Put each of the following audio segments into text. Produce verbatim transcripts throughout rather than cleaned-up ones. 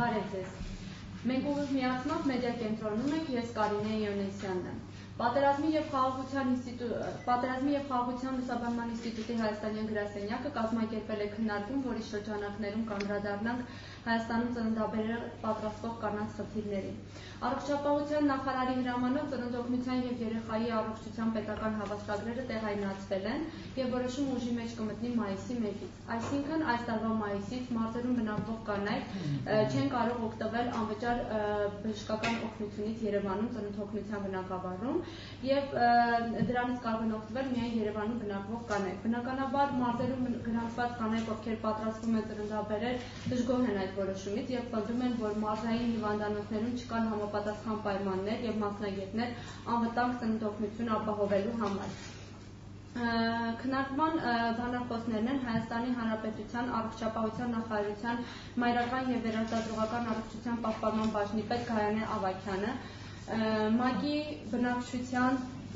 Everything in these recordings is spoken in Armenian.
Բարև ձեզ։ Մենք ուղիղ միացմամբ մեդիա կենտրոնում ենք, ես Կարինե Իոնեսյանն եմ։ Պատերազմի եւ խաղաղության ինստիտուտ Պատերազմի եւ խաղաղության լուսաբանման ինստիտուտի հայաստանյան գրասենյակը կազմակերպել է քննարկում, որի շրջանակներում կանդրադառնանք Հայաստանում ծննդաբերել պատրաստվող կանանց խնդիրներին։ Առողջապահության նախարարի հրամանով ծննդօգնության եւ երեխայի առողջության պետական հավաստագրերը տեղայնացվել են եւ որոշում ուժի մեջ կմտնի մայիսի մեկից։ Այսինքն այս տարվա մայիսից մարզերում բնակվող կանայք չեն կարող օգտվել անվճար բժշկական օգնությունից Երևանում ծննդօգնության բնակավարում եւ դրանից կարող են օգտվել միայն Երևանում բնակվող կանայք։ Բնականաբար մարզերում գրանցված կանայք, ովքեր պատրաստվում են ծննդաբերել, դժգոհ են այդ որոշումից եւ պնդում են, որ մարզային հիվանդանոցներում չկան համապատասխան պայմաններ եւ մասնագետներ անվտանգ ծննդօգնություն ապահովելու համար։ Քննարկման բանախոսներն են Հայաստանի Հանրապետության առողջապահության նախարարության մայրական եւ վերարտադրողական առողջության պահպանման բաժնի պետ Գայանե Ավագյանը, ՄԱԿ-ի բնակչության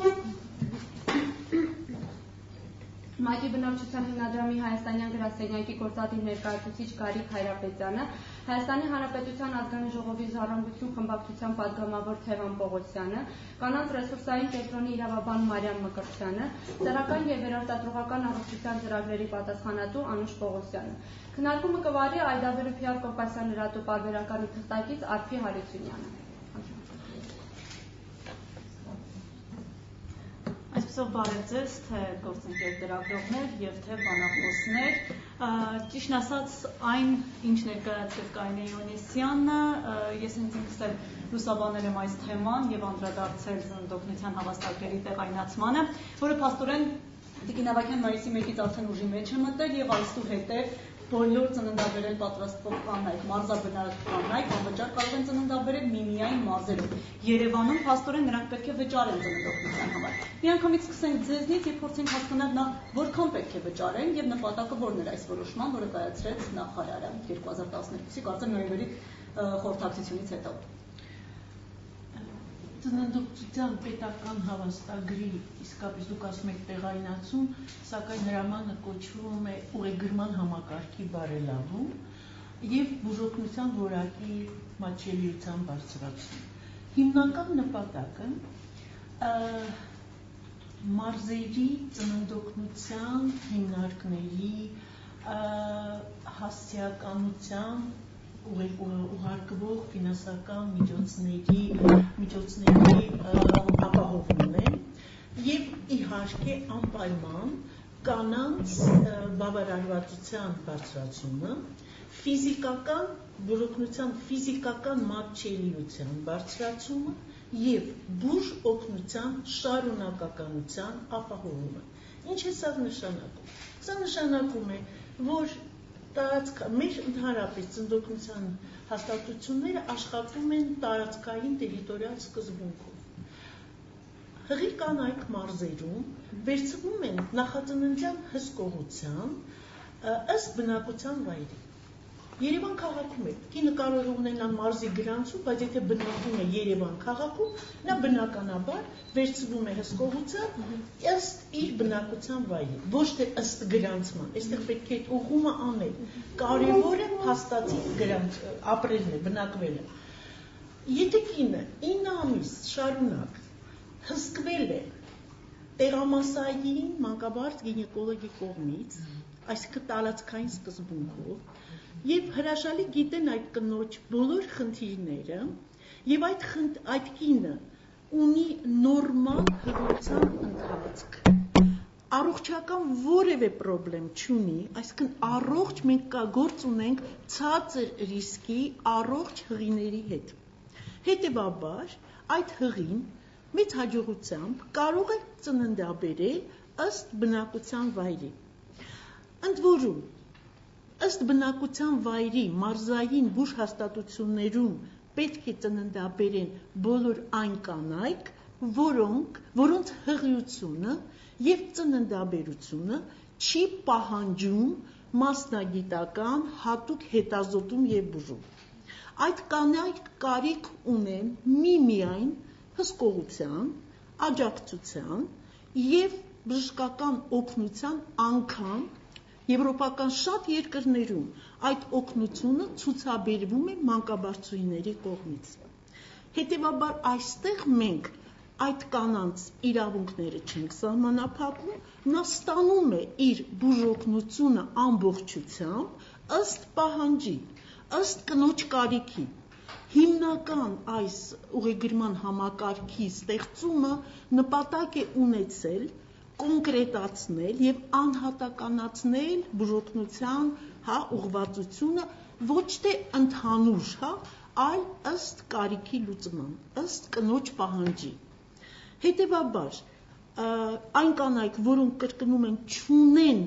ՄԱԿ-ի բնակչության հիմնադրամի հայաստանյան գրասենյակի գործադիր ներկայացուցիչ Գարիկ Հայրապետյանը, Հայաստանի Հանրապետության ազգային ժողովի Ժառանգություն խմբակցության պատգամավոր Թևան Պողոսյանը, կանանց ռեսուրսային կենտրոնի իրավաբան Մարիամ Մկրտչյանը, սեռական եւ վերարտադրողական առողջության ծրագրերի պատասխանատու Անուշ Պողոսյանը։ Քննարկումը կվարի Այդաբերուփյար Կովկասյան լրատու պարբերականի թղթակից Արփի Հարությունյանը։ Այսպեսով բարև ձեզ, թե գործընկեր լրագրողներ եւ թե բանախոսներ։ Ճիշտ ասած, այն ինչ ներկայացրեց Կարինե Իոնեսյանը, ես ինքս էլ լուսաբանել եմ այս թեման եւ անդրադարձել ծննդօգնության հավաստագրերի տեղայնացմանը, որը փաստորեն Տիկին Ավագյան մայիսի մեկից արդեն ուժի մեջ է մտել եւ այսուհետեւ բոլոր ծննդաբերել պատրաստվող կանայք, մարզաբնակ կանայք անվճար կարող են ծննդաբերել միմիայն մարզերում։ Երևանում փաստորեն նրանք պետք է վճարեն ծննդօգնության համար։ Միանգամից սկսենք ձեզնից եւ փորձենք հասկանալ նա որքան պետք է վճարեն եւ նպատակը որն էր այս որոշման, որը կայացրեց նախարարը երկու հազար տասներկուսի կարծեմ նոյեմբերի խորհրդակցությունից հետո։ Ծննդօգնության պետական հավաստագրի իսկապես դուք ասում եք տեղայնացում, սակայն հրամանը կոչվում է ուղեգրման համակարգի բարելավում եւ բուժօգնության որակի մատչելիության բարձրացում։ Հիմնական նպատակը մարզերի ծննդօգնության հիմնարկների հասարակականության ուղարկվող ֆինանսական միջոցների միջոցների ապահովումն է եւ իհարկե անպայման կանանց բավարարվածության բարձրացումը, ֆիզիկական բուժօգնության ֆիզիկական մատչելիության բարձրացումը եւ բուժ օգնության շարունակականության ապահովումը։ Ինչ է սա նշանակում։ Սա նշանակում է, որ տարածք մեր ընդհանրապես ծննդօգնության հաստատությունները աշխատում են տարածքային տերիտորիալ սկզբունքով։ Հղի կանայք մարզերում վերցվում են նախածննդյան հսկողության ըստ բնակության վայրի։ Երևան քաղաքում է, կինը կարող է ունենալ մարզի գրանցում, բայց եթե բնակվում է Երևան քաղաքում, նա բնականաբար վերցվում է հսկողության ըստ իր բնակության վայրի, ոչ թե ըստ գրանցման, այստեղ պետք է ուղղումը անել, կարևորը փաստացի գրանց ապրելն է, բնակվելը։ Եթե կինը ինը ամիս շարունակ հսկվել է տեղամասային մանկաբարձ գինեկոլոգի կողմից, այսինքն տարածքային սկզբունքով, եւ հրաշալի գիտեն այդ կնոջ բոլոր խնդիրները եւ այդ խնդ, այդ կինը ունի նորմալ հղիության ընթացք, առողջական որևէ պրոբլեմ չունի, այսինքն առողջ մենք գործ ունենք ցածր ռիսկի առողջ հղիների հետ։ Հետևաբար այդ հղին մեծ հաջողությամբ կարող է ծննդաբերել ըստ բնակության վայրի։ Ընդ որում ըստ բնակության վայրի մարզային բուժ հաստատություններում պետք է ծննդաբերեն բոլոր այն կանայք, որոնք, որոնց հղիությունը եւ ծննդաբերությունը չի պահանջում մասնագիտական հատուկ հետազոտում եւ բուժում։ Այդ կանայք կարիք ունեն միմիայն հսկողության, աջակցության եւ բժշկական օգնության անգամ Եվրոպական շատ երկրներում այդ օգնությունը ցուցաբերվում է մանկաբարձուհիների կողմից։ Հետևաբար այստեղ մենք այդ կանանց իրավունքները չենք սահմանափակում, նա ստանում է իր բուժօգնությունը ամբողջությամբ ըստ պահանջի, ըստ կնոջ կարիքի։ Հիմնական այս ուղեգրման համակարգի ստեղծումը նպատակ է ունեցել կոնկրետացնել եւ անհատականացնել բուժօգնության, հա, ուղղվածությունը ոչ թե ընդհանուր, հա, այլ ըստ կարիքի լուծման, ըստ կնոջ պահանջի։ Հետևաբար, այն կանայք, որոնք կրկնում են չունեն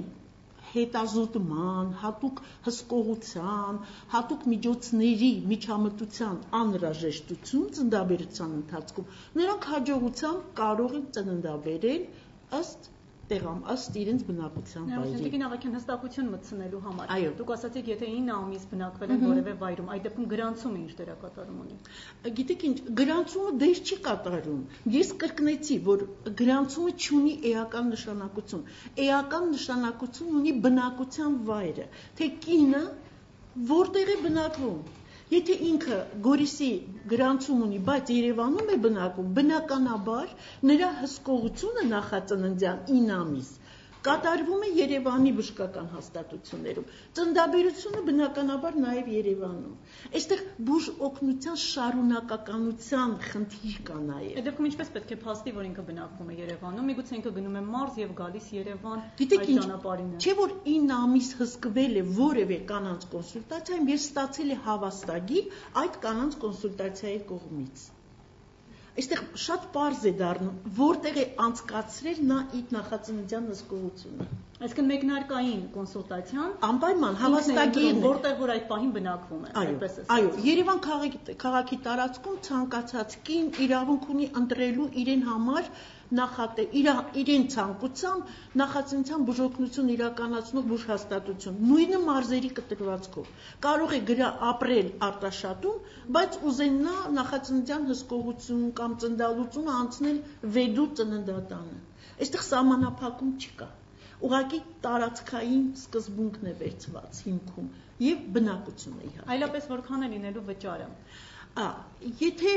հետազոտման, հատուկ հսկողության, հատուկ միջոցների միջամտության անհրաժեշտություն ծննդաբերության ընթացքում, նրանք հաջողությամբ կարող են ծննդաբերել ըստ տեղամ, ըստ իրենց բնակության վայրի։ Տիկին Ավագյան, հստակություն մտցնելու համար։ Այո։ Դուք ասացիք, եթե ինը ամիս բնակվել են որևէ վայրում, այդ դեպքում գրանցումը ինչ դերակատարում ունի։ Գիտեք ինչ, գրանցումը դեր չի կատարում։ Ես կրկնեցի, որ գրանցումը չունի էական նշանակություն։ Էական նշանակություն ունի բնակության վայրը, թե կինը որտեղ է բնակվում։ Եթե ինքը Գորիսի գրանցում ունի, բայց Երևանում է բնակվում, բնականաբար նրա հսկողությունը նախածննդյան ինը ամիս կատարվում է Երևանի բժշկական հաստատություններում, ծննդաբերությունը բնականաբար նաև Երևանում։ Այստեղ բուժօգնության շարունակականության խնդիր կա նաև։ Այդ դեպքում ինչպես պետք է փաստի, որ ինքը բնակվում է Երևանում, միգուցե ինքը գնում է մարզ եւ գալիս Երևան այդ ճանապարհին է։ Չէ՞ որ ինը ամիս հսկվել է որևէ կանանց կոնսուլտացիայում, ես ստացել է հավաստագիր այդ կանանց կոնսուլտացիայի կողմից։ Այստեղ շատ պարզ է դառնում, որտեղ է անցկացրել նա իր նախածննդյան հսկողությունը։ Այսինքն մեկնարկային կոնսուլտացիան անպայման հավաստագիրն է, որտեղ որ այդ պահին բնակվում է, այդպես է։ Այո, Երևան քաղաքի տարածքում ցանկացած կին իրավունք ունի ընտրելու իրեն համար նախատե իրեն ցանկությամբ նախածննդյան բուժօգնություն իրականացնող բուժհաստատություն, նույնը մարզերի կտրվածքով։ Կարող է գրա ապրել արտաշատում, բայց ուզեն նա նախածննդյան հսկողություն կամ ծննդալուծումը անցնել վեդու ծննդատանը։ Այստեղ սահմանափակում չկա։ Ուղղակի տարածքային սկզբունքն է վերցված հիմքում եւ բնակությունը իհարկե։ Այլապես որքան է լինելու վճարը։ Ա, եթե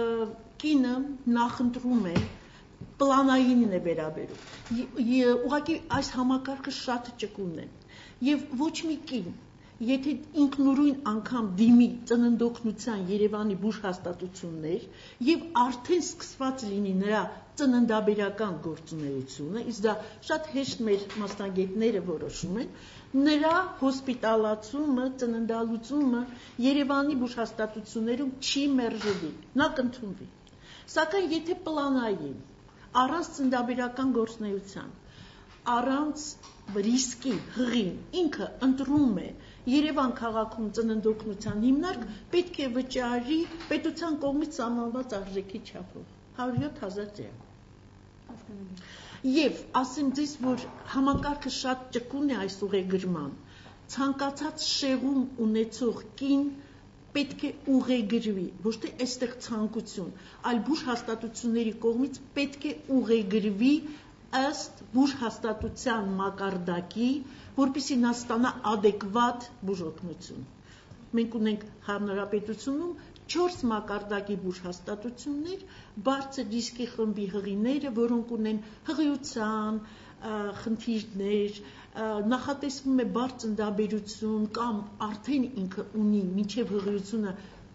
կինը նախընտրում է պլանայինն է վերաբերում։ Ուղղակի այս համակարգը շատ ճկուն է եւ ոչ մի կին, եթե ինքնուրույն անգամ դիմի ծննդօգնության Երևանի բուժհաստատություններ եւ արդեն սկսված լինի նրա ծննդաբերական գործունեությունը, իսկ դա շատ հեշտ մեր մասնագետները որոշում են, նրա հոսպիտալացումը, ծննդալուծումը Երևանի բուժհաստատություններում չի մերժելի, նա կընդունվի։ Սակայն եթե պլանային առանց ծննդաբերական գործունեության, առանց ռիսկի, հղին, ինքը ընտրում է Երևան քաղաքում ծննդօգնության հիմնարկ, պետք է վճարի պետության կողմից սահմանված արժեքի չափով հարյուր յոթ հազար դրամ։ Եվ ասեմ ձեզ, որ համակարգը շատ ճկուն է այս ուղեգրման, ցանկացած շեղում ունեցող կին պետք է ուղեգրվի, ոչ թե այստեղ ցանկություն, այլ բուժհաստատությունների կողմից պետք է ուղեգրվի ըստ բուժհաստատության մակարդակի, որպեսզի նա ստանա adekvat բուժօգնություն։ Մենք ունենք հանրապետությունում չորս մակարդակի բուժհաստատություններ, բարձր ռիսկի խմբի հղիները, որոնք ունեն հղիության խնդիրներ, նախատեսվում է բարձր ծննդաբերություն կամ արդեն ինքը ունի մինչև հղիությունը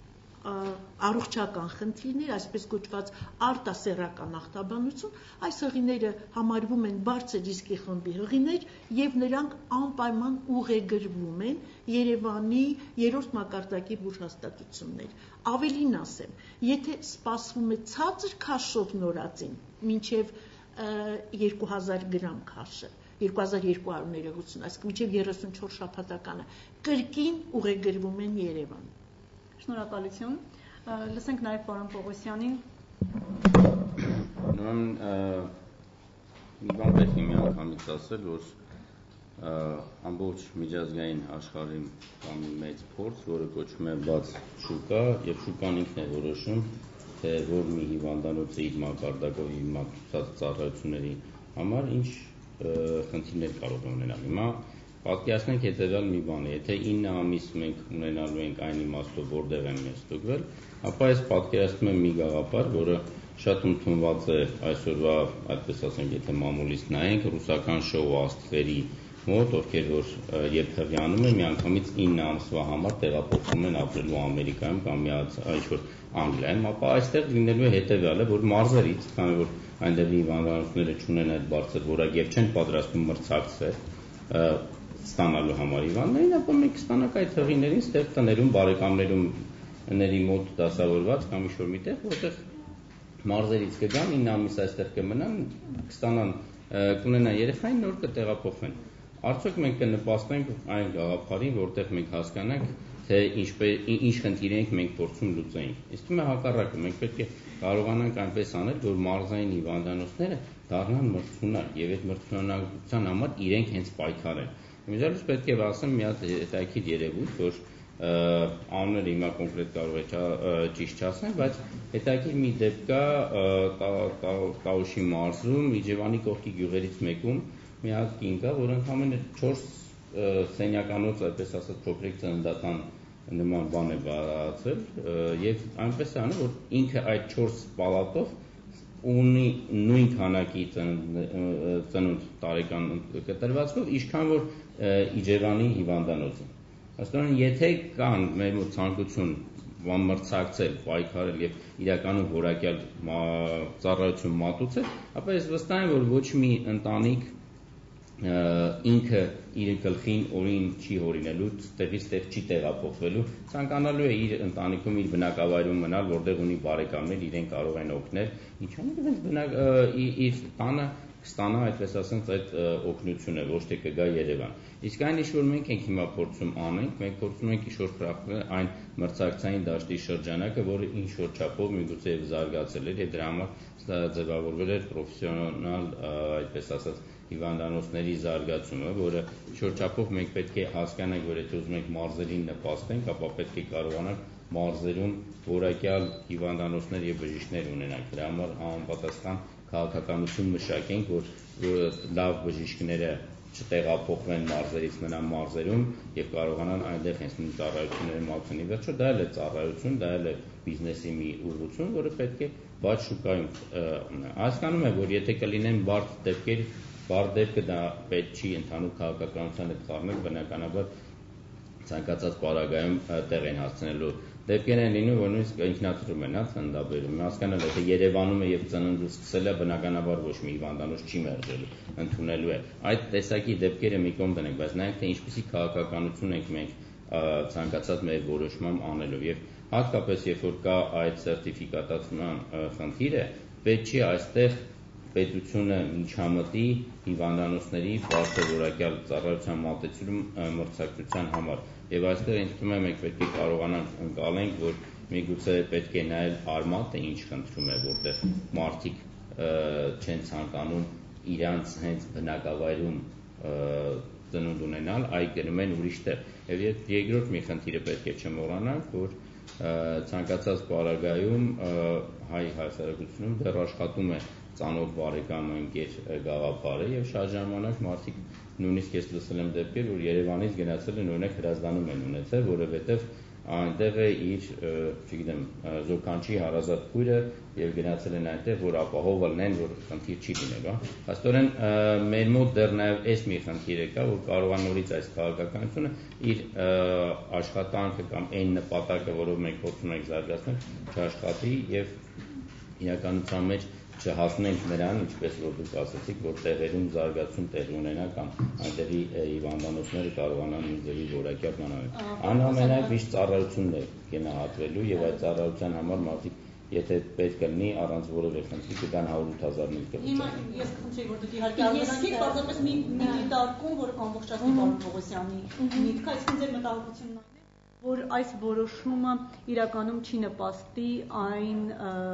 առողջական խնդիրներ, այսպես կոչված արտասեռական ախտաբանություն, այս հղիները համարվում են բարձր ռիսկի խմբի հղիներ եւ նրանք անպայման ուղեգրվում են Երևանի երրորդ մակարդակի բուժհաստատություններ։ Ավելին ասեմ, եթե սպասվում է ցածր քաշով նորածին, մինչև երկու հազար գրամ քաշը, երկու հազար երկու հարյուր ներողություն, այսինքն մինչև երեսունչորս շաբաթականը, կրկին ուղեգրվում են Երևան։ Շնորհակալություն։ Լսենք նաև պարոն Պողոսյանին։ Ուրեմն մի բան պետք է միանգամից ասել, որ ամբողջ միջազգային աշխարհում կա մի մեծ փորձ, որը կոչվում է բաց շուկա, եւ շուկան ինքն է որոշում, թե որ մի հիվանդանոցը իր մակարդակով հիմնված ծառայությունների համար ինչ խնդիրներ կարող է ունենալ։ Հիմա պատկերացնենք հետևյալ մի բան, եթե ինը ամիս մենք ունենալու ենք այն իմաստով, որտեղ են մեզ ստուգվել, ապա ես պատկերացնում եմ մի գաղափար, որը շատ ընդունված է այսօրվա, այդպես ասենք, եթե մամուլից նայենք, ռուսական շոու աստղերի մոտ, ովքեր որ երբ հղիանում են, միանգամից ինը ամսվա համար տեղափոխվում են ապրելու Ամերիկայում կամ ինչ-որ Անգլիայում, ապա այստեղ լինելու է հետևյալը, որ մարզերից, քանի որ այնտեղի հիվանդանոցները չունեն այդ բարձր որակ եւ չեն պատրաստվում մրցակցել ստանալու համար հիվանդներին, ապա մենք կստանանք այդ հղիներին ստեղ տներում, բարեկամներումների մոտ դասավորված կամ ինչ-որ միտեղ, որտեղ մարզերից կգան, ինը ամիս այստեղ կմնան, կստանան, կունենան երեխային, նոր կտեղափոխվեն։ Արդյոք մենք կնպաստենք այն գաղափարին, որտեղ մենք հասկանանք, թե ինչ խնդիրենք մենք փորձում լուծենք։ Իսկ հիմա հակառակը, մենք պետք է կարողանանք այնպես անել, որ մարզային հիվանդանոցները դառնան մրցունակ եւ այդ մրցունակության համար իրենք հենց պայքարեն։ Իմիջիայլոց պետք է ասեմ մի հատ հետաքրքիր երևույթ, որ անունը հիմա կոնկրետ կարող է ճիշտ չասեմ, բայց հետաքրքիր մի դեպք կա Տաուշի մարզում, Իջևանի կողքի գյուղերից մեկում մի հատ կին կա, որ ընդամենը չորս սենյականոց, այդպես ասած, փոքրիկ ծննդատան նման բան է բացել եւ այնպես է անում, որ ինքը այդ չորս պալատով ունի նույն քանակի ծնունդ տարեկան կտրվածքով, ինչքան որ Իջևանի հիվանդանոցը։ Աստորեն, եթե կան մեր մոտ ցանկություն մրցակցել, պայքարել եւ իրականում որակյալ ծառայություն մատուցել, ապա ես վստահ եմ, որ ոչ մի ընտանիք ինքը իր գլխին օրին չի հորինելու, տեղից տեղ չի տեղափոխվելու, ցանկանալու է իր ընտանիքում, իր բնակավայրում մնալ, որտեղ ունի բարեկամներ, իրեն կարող են օգնել, ինչու՞ բնակ իր տանը կստանա, այդպես ասած, այդ օգնությունը, ոչ թե կգա Երևան։ Իսկ այն ինչ որ մենք ենք հիմա փորձում անենք, մենք փորձում ենք ինչ-որ խրախուսել այն մրցակցային դաշտի շրջանակը, որը ինչ-որ չափով միգուցե եւ զարգացել էր եւ դրա համար ձևավորվել էր պրոֆեսիոնալ, այդպես ասած, հիվանդանոցների զարգացումը, որը ինչ-որ չափով մենք պետք է հասկանանք, որ եթե ուզում ենք մարզերին նպաստենք, ապա պետք է կարողանանք մարզերում որակյալ հիվանդանոցներ եւ բժիշկներ ունենանք։ Դրա համար համապատասխան քաղաքականություն մշակենք, որ լավ բժիշկները չտեղափոխվեն մարզերից մնան մարզերում եւ կարողանան այնտեղ հենց նույն ծառայությունները մատուցեն։ Վերջո դա էլ է ծառայություն, դա էլ է բիզնեսի մի ուղղություն, որը պետք է բաց շուկայում հասկանում է, որ եթե կլինեն բարդ դեպքեր, բարդ դեպքը դա պետք չի ընդհանուր քաղաքականության հետ խառնել, բնականաբար ցանկացած պարագայում տեղ են հասցնելու դեպքեր են լինում, որ նույնիսկ ինքնաթիռում են ծննդաբերում։ Հասկանալ է, թե Երևանում է եւ ծննդը սկսել է, բնականաբար ոչ մի հիվանդանոց չի մերժելու, ընդունելու է։ Այդ տեսակի դեպքերը մի կողմ դնենք, բայց նայենք, թե ինչպիսի քաղաքականություն ենք մենք ցանկացած մեր որոշմամբ անելով եւ հատկապես երբ որ կա այդ սերտիֆիկատացման խնդիրը, պետք չի այստեղ պետությունը միջամտի հիվանդանոցների բարձրորակյալ ծառայության մատուցում մրցակցության համար եւ այստեղ ինձ թվում է մենք պետք է կարողանանք ընկալենք, որ միգուցե պետք է նայել արմատը ինչ խնդրում է, որտեղ մարդիկ չեն ցանկանում իրանց հենց բնակավայրում ծնունդ ունենալ, այլ գնում են ուրիշ տեղ։ Եվ երկրորդ մի խնդիրը պետք է չմոռանանք, որ ցանկացած պարագայում հայ հասարակությունում դեռ աշխատում է ծանոթ բարեկամ ընկեր գաղափարը եւ շատ ժամանակ մարդիկ նույնիսկ ես լսել եմ դեպքեր, որ Երևանից գնացել են օրինակ հրազդանում են ունեցել, որովհետեւ այնտեղ է իր, չգիտեմ, զոքանչի հարազատ քույրը եւ գնացել են այնտեղ, որ ապահով լինեն, որ խնդիր չի լինելու, հա։ Աստորեն մեր մոտ դեռ նաեւ այս մի խնդիր է կա, որ կարող է նորից այս քաղաքականությունը իր աշխատանքը կամ այն նպատակը, որով մենք փորձում ենք զարգացնել, չաշխատի եւ իրականության մեջ չհասնենք նրան, ինչպես որ դուք ասացիք, որ տեղերում զարգացում տեղի ունենա կամ այնտեղի հիվանդանոցները կարողանան մի ձևի որակյալ բանալ։ Անհամենայնիվ միշտ ծառայությունն է գնահատվելու եւ այդ ծառայության համար մարդիկ եթե պետք լինի առանց որևէ խնդրի կգան հարյուր ութ հազար միտք։ Հիմա ես կխնդրեի, որ դուք իհարկե արձանագրեք, պարզապես մի դիտարկում, որը կամբողջացնի պարոն Պողոսյանի միտքը, այսինքն ձեր մտահոգությունն այն է, որ այս որոշումը իրականում չի նպաստի այն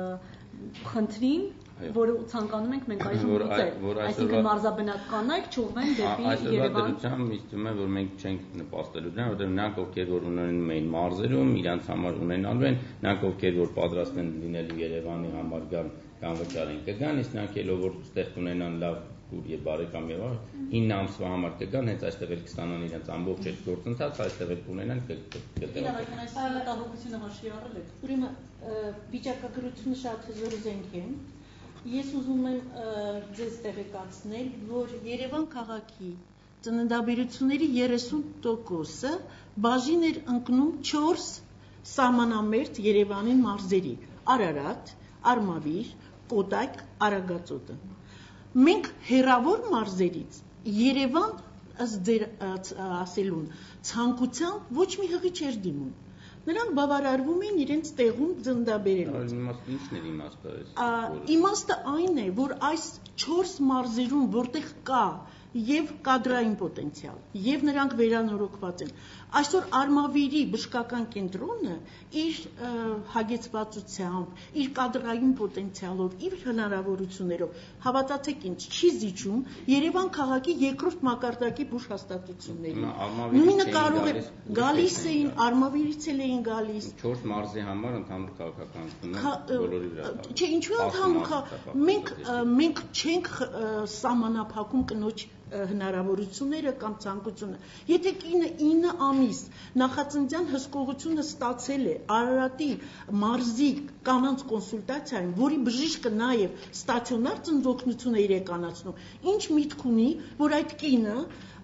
խնդրին, որը ցանկանում ենք մենք այժմ լուծել, այսինքն մարզաբնակ կանայք չուղղվեն դեպի Երևան։ Այսօրվա ինձ թվում է, որ մենք չենք նպաստելու դրան, որովհետև նրանք ովքեր որ ունենում են մարզերում, իրանց համար ունենալու են, նրանք ովքեր որ պատրաստ են լինելու Երևանի համար գալ կամ վճարեն կգան, իսկ նրանք ելով որ ստեղ ունենան լավ Գուր եւ բարեկամ Եվա ինը ամսվա համար կգան, հենց այստեղ էլ կստանան իրենց ամբողջ այդ գործընթացը, այստեղ էլ կունենան կգտնեն։ Այս մտահոգությունը հաշվի առել եք։ Ուրեմն վիճակագրությունը շատ հզոր զենք է։ Ես ուզում եմ ձեզ տեղեկացնել, որ Երևան քաղաքի ծննդաբերությունների երեսուն տոկոսը բաժին էր ընկնում չորս սահմանամերձ Երևանի մարզերի՝ Արարատ, Արմավիր, Կոտայք, Արագածոտը։ Մենք հեռավոր մարզերից Երևան ըստ ձեր ասելուն ցանկությամբ ոչ մի հղի չէր դիմում։ Նրանք բավարարվում էին իրենց տեղում ծննդաբերելով։ Ինչն էր իմաստը այս։ Իմաստը այն է, որ այս չորս մարզերում, որտեղ կա եւ կադրային պոտենցիալ, եւ նրանք վերանորոգված են։ Այսօր Արմավիրի բժշկական կենտրոնը իր հագեցվածությամբ, իր կադրային պոտենցիալով, իր հնարավորություններով, հավատացեք ինձ, չի զիջում Երևան քաղաքի երկրորդ մակարդակի բուժհաստատություններին։ Նույնը կարող է գալիս էին, Արմավիրից էլ էին գալիս։ չորս մարզի համար ընդհանուր քաղաքականությունը բոլորի վրա։ Չէ, ինչու ընդհանուր, մենք մենք չենք սահմանափակում կնոջ հնարավորությունները կամ ցանկությունը։ Եթե կինը ինը ամիս նախածննդյան հսկողությունը ստացել է Արարատի մարզի կանանց կոնսուլտացիայում, որի բժիշկը նաև ստացիոնար ծննդօգնություն է իրականացնում, ինչ միտք ունի, որ այդ կինը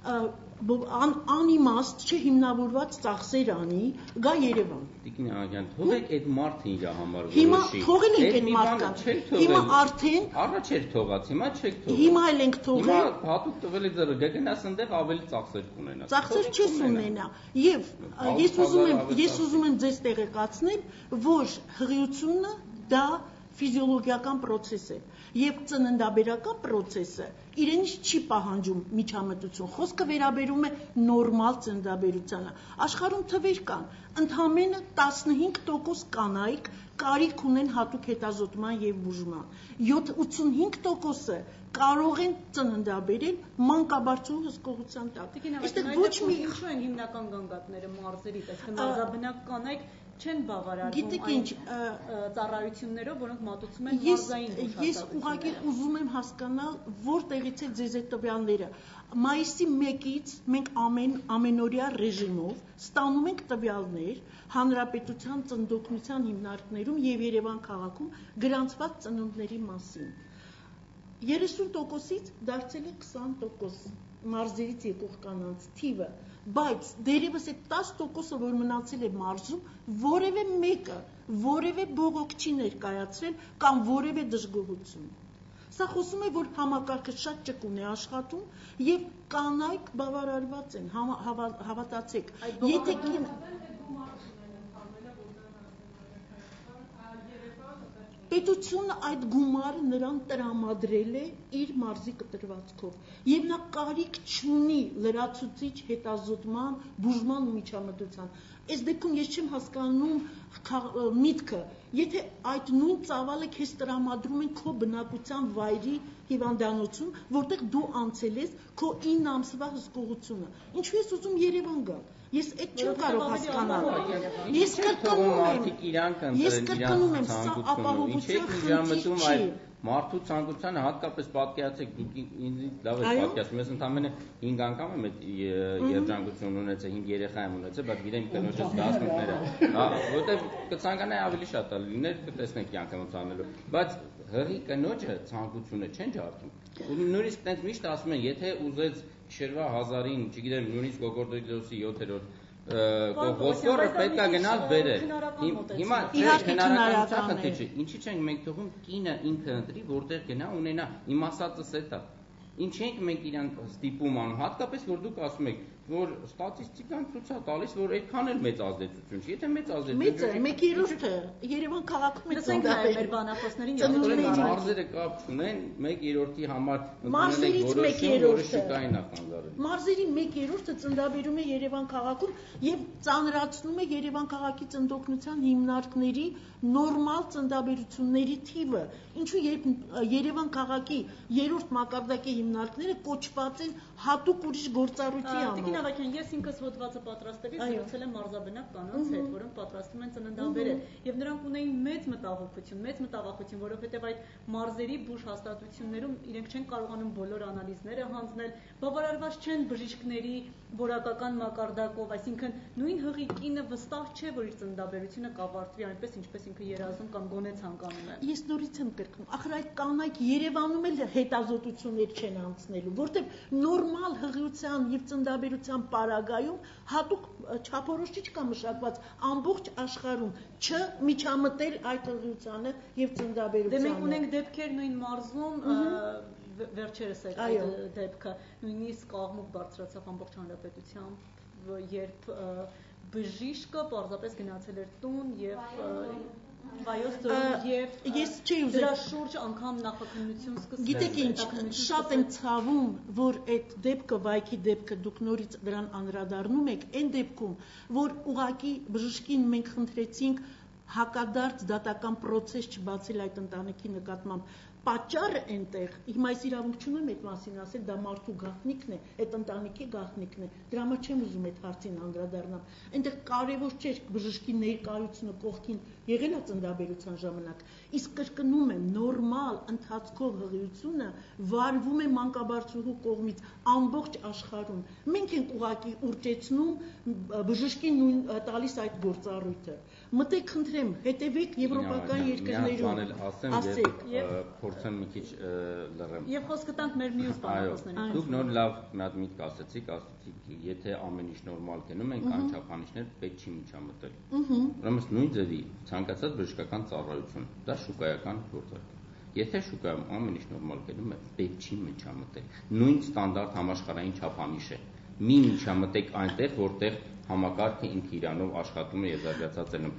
անիմաստ չհիմնավորված ծախսեր անի, գա Երևան։ Տիկին Աղյան, թողեք այդ մարդը իր համար որոշի։ Հիմա թողել ենք այդ մարդկանց։ Հիմա արդեն առաջ էր թողած, հիմա չեք թողել։ Հիմա էլ ենք թողել։ Հիմա հատուկ տվել եք դեռ գտնաս այնտեղ ավելի ծախսեր կունենա։ Ծախսեր չես ունենա։ Եվ ես ուզում եմ, ես ուզում եմ ձեզ տեղեկացնել, որ հղիությունը դա ֆիզիոլոգիական process է եւ ծննդաբերական process-ը իրենից չի պահանջում միջամտություն։ Խոսքը վերաբերում է նորմալ ծննդաբերությանը։ Աշխարհում թվեր կան, ընդամենը տասնհինգ տոկոս կանայք կարիք ունեն հատուկ հետազոտման եւ բուժման։ յոթանասունհինգ տոկոսը կարող են ծննդաբերել մանկաբարձու հսկողության տակ։ Այստեղ ոչ մի ինչու են հիմնական գանգատները մարզերից, այսինքն մարզաբնակ կանայք չեն բավարարվում այն ծառայություններով, որոնք մատուցում են մարզային բուժհաստատությունները։ Ես ուղղակի ուզում եմ հասկանալ, որտեղից է ձեզ այդ տվյալները։ Մայիսի մեկից մենք ամեն ամենօրյա ռեժիմով ստանում ենք տվյալներ Հանրապետության ծննդօգնության հիմնարկներում եւ Երևան քաղաքում գրանցված ծնունդների մասին։ երեսուն տոկոսից դարձել է քսան տոկոս մարզերից եկող կանանց թիվը, բայց դերևս այդ տասը տոկոսը, որ մնացել է մարզում, որևէ մեկը, որևէ բողոք չի ներկայացրել կամ որևէ դժգոհություն։ Սա խոսում է, որ համակարգը շատ ճկուն է աշխատում եւ կանայք բավարարված են, հավատացեք։ Եթե կին Պետությունը այդ գումարը նրան տրամադրել է իր մարզի կտրվածքով եւ նա կարիք չունի լրացուցիչ հետազոտման, բուժման ու միջամտության։ Այս դեպքում ես չեմ հասկանում միտքը, եթե այդ նույն ծավալը քեզ տրամադրում են քո բնակության վայրի հիվանդանոցում, որտեղ դու անցել ես քո ինը ամսվա հսկողությունը։ Ինչու ես ուզում Երևան գալ։ Ես այդ չեմ կարող հասկանալ։ Ես կրկնում եմ, ես կրկնում եմ, սա ապահովության խնդիր չի։ Մարդու ցանկությանը հատկապես պատկերացեք, դուք ինձ լավ եք պատկերացնում, ես ընդամենը հինգ անգամ եմ այդ երջանկություն ունեցել, հինգ երեխա եմ ունեցել, բայց գիտեմ կնոջս դասնունները, հա, որտեղ կցանկանայի ավելի շատ լիներ, կտեսնեք կյանքը ոնց անելու, բայց հղի կնոջը ցանկությունը չեն ջարդում։ Նույնիսկ տենց միշտ ասում են, եթե ուզեց գիշերվա հազարին, չգիտեմ, նույնիսկ Գոգորդոյլոսի յոթերորդ Ոսկորը պետք է գնալ բերել։ Հիմա հնարավորության խնդիր չի։ Ինչի՞ չենք մենք թողում կինը ինքը ընտրի, որտեղ գնա ունենա։ Իմ ասածս է դա։ Ինչ ենք մենք իրան ստիպում անում, հատկապես որ դուք ասում եք, որ ստատիստիկան ցույց է տալիս, որ այդքան էլ մեծ ազդեցություն չի։ Եթե մեծ ազդեցություն չի, մեկ երրորդը Երևան քաղաքում է ծննդաբերել մեր բանախոսներին ծնունդների մարզերը կապ չունեն, մեկ երրորդի համար մարզերից մեկ երրորդը շուկային նախանձարել։ Մարզերի մեկ երրորդը ծննդաբերում է Երևան քաղաքում եւ ծանրացնում է Երևան քաղաքի ծննդօգնության հիմնարկների նորմալ ծննդաբերությունների թիվը։ Ինչու երբ Երևան քաղաքի երրորդ մակարդակի հիմնարկները կոչված են հատուկ ուրիշ գործառույթի համար։ Արին Ավակյան, ես ինքս հոդվածը պատրաստելիս զրուցել եմ մարզաբնակ կանանց հետ, որոնք պատրաստում են ծննդաբերել, եւ նրանք ունեին մեծ մտահոգություն, մեծ մտահոգություն, որովհետեւ այդ մարզերի բուժ հաստատություններում իրենք չեն կարողանում բոլոր անալիզները հանձնել, բավարարված չեն բժիշկների որակական մակարդակով, այսինքն նույն հղի կինը վստահ չէ, որ իր ծննդաբերությունը կավարտվի այնպես, ինչպես ինքը երազում կամ գոնե ցանկանում է։ Ես նորից եմ կրկնում, ախր այդ կանայք Երևանում էլ հետազոտություններ չեն անցնելու, որտեղ նորմալ հղիության եւ ծննդաբերության պարագայում հատուկ չափորոշիչ կա մշակված ամբողջ աշխարհում չմիջամտել այդ հղիությանը եւ ծննդաբերությանը։ Դե մենք ունենք դեպքեր նույն մարզում, վերջերս այդ դեպքը նույնիսկ աղմուկ բարձրացավ ամբողջ հանրապետությամբ, երբ բժիշկը պարզապես գնացել էր տուն եւ վայոց դրում եւ ես չի ուզում դրա շուրջ անգամ նախաքննություն սկսել։ Գիտեք ինչ, շատ եմ ցավում, որ այդ դեպքը, վայքի դեպքը դուք նորից դրան անդրադառնում եք, այն դեպքում, որ ուղակի բժշկին մենք խնդրեցինք հակադարձ դատական process չբացել այդ ընտանիքի նկատմամբ, պատճառը այնտեղ, հիմա այս իրավունք չունեմ այդ մասին ասել, դա մարդու գաղտնիքն է, այդ ընտանիքի գաղտնիքն է, դրա համար չեմ ուզում այդ հարցին անդրադառնամ, այնտեղ կարևոր չէ բժշկի ներկայությունը կողքին եղել է ծննդաբերության ժամանակ, իսկ կրկնում եմ, նորմալ ընթացքով հղիությունը վարվում է մանկաբարձուհու կողմից ամբողջ աշխարհում, մենք ենք ուղղակի ուռճեցնում բժշկին նույն տալիս այդ գործառույթը, մտեք խնդրեմ, հետևեք եվրոպական երկրներում, ասեք փորձեմ մի քիչ լռեմ։ Եվ խոսքը տանք մեր մյուս բանախոսներին։ Դուք նոր լավ մի հատ միտք ասացիք, ասացիք, եթե ամեն ինչ նորմալ գնում են, կան չափանիշներ, պետք չի միջամտել։ Ուրեմն նույն ձևի ցանկացած բժշկական ծառայություն, դա շուկայական գործարք է։ Եթե շուկայում ամեն ինչ նորմալ գնում է, պետք չի միջամտել։ Նույն ստանդարտ համաշխարհային չափանիշ է։ Մի միջամտեք այնտեղ, որտեղ համակարգը ինքը իրանով աշխատում է եւ զարգացած է։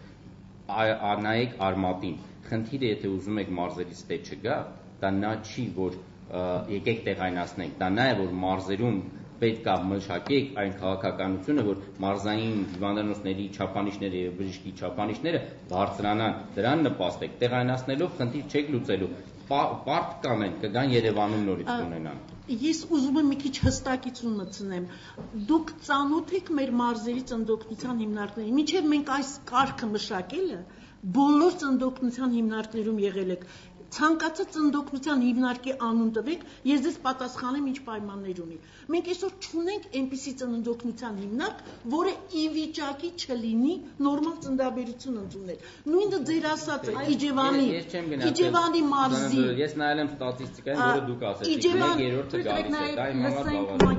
Նայեք արմատին, խնդիրը եթե ուզում եք մարզերից տե չգա, դա նա չի, որ եկեք տեղայնացնենք, դա նա է, որ մարզերում պետք է մշակեք այն քաղաքականությունը, որ մարզային հիվանդանոցների չափանիշները եւ բժշկի չափանիշները բարձրանան, դրան նպաստեք, տեղայնացնելով խնդիր չեք լուծելու, պարտ կանեն, կգան Երևանում նորից ունենան։ Ես ուզում եմ մի քիչ հստակություն մտցնեմ։ Դուք ծանոթ եք մեր մարզերի ծննդօգնության հիմնարկներին։ Մինչև մենք այս կարգը մշակելը բոլոր ծննդօգնության հիմնարկներում եղել եք։ Ցանկացած ծննդօգնության հիմնարկի անուն տվեք, ես ձեզ պատասխանեմ ինչ պայմաններ ունի։ Մենք այսօր չունենք այնպիսի ծննդօգնության հիմնարկ, որը ի վիճակի չլինի նորմալ ծննդաբերություն ընդունել։ Նույնը ձեր ասածը Իջևանի, Իջևանի մարզի։ Ես նայել եմ ստատիստիկային, որը դուք ասեցիք, մեկ երրորդը գալիս է, դա իմ համար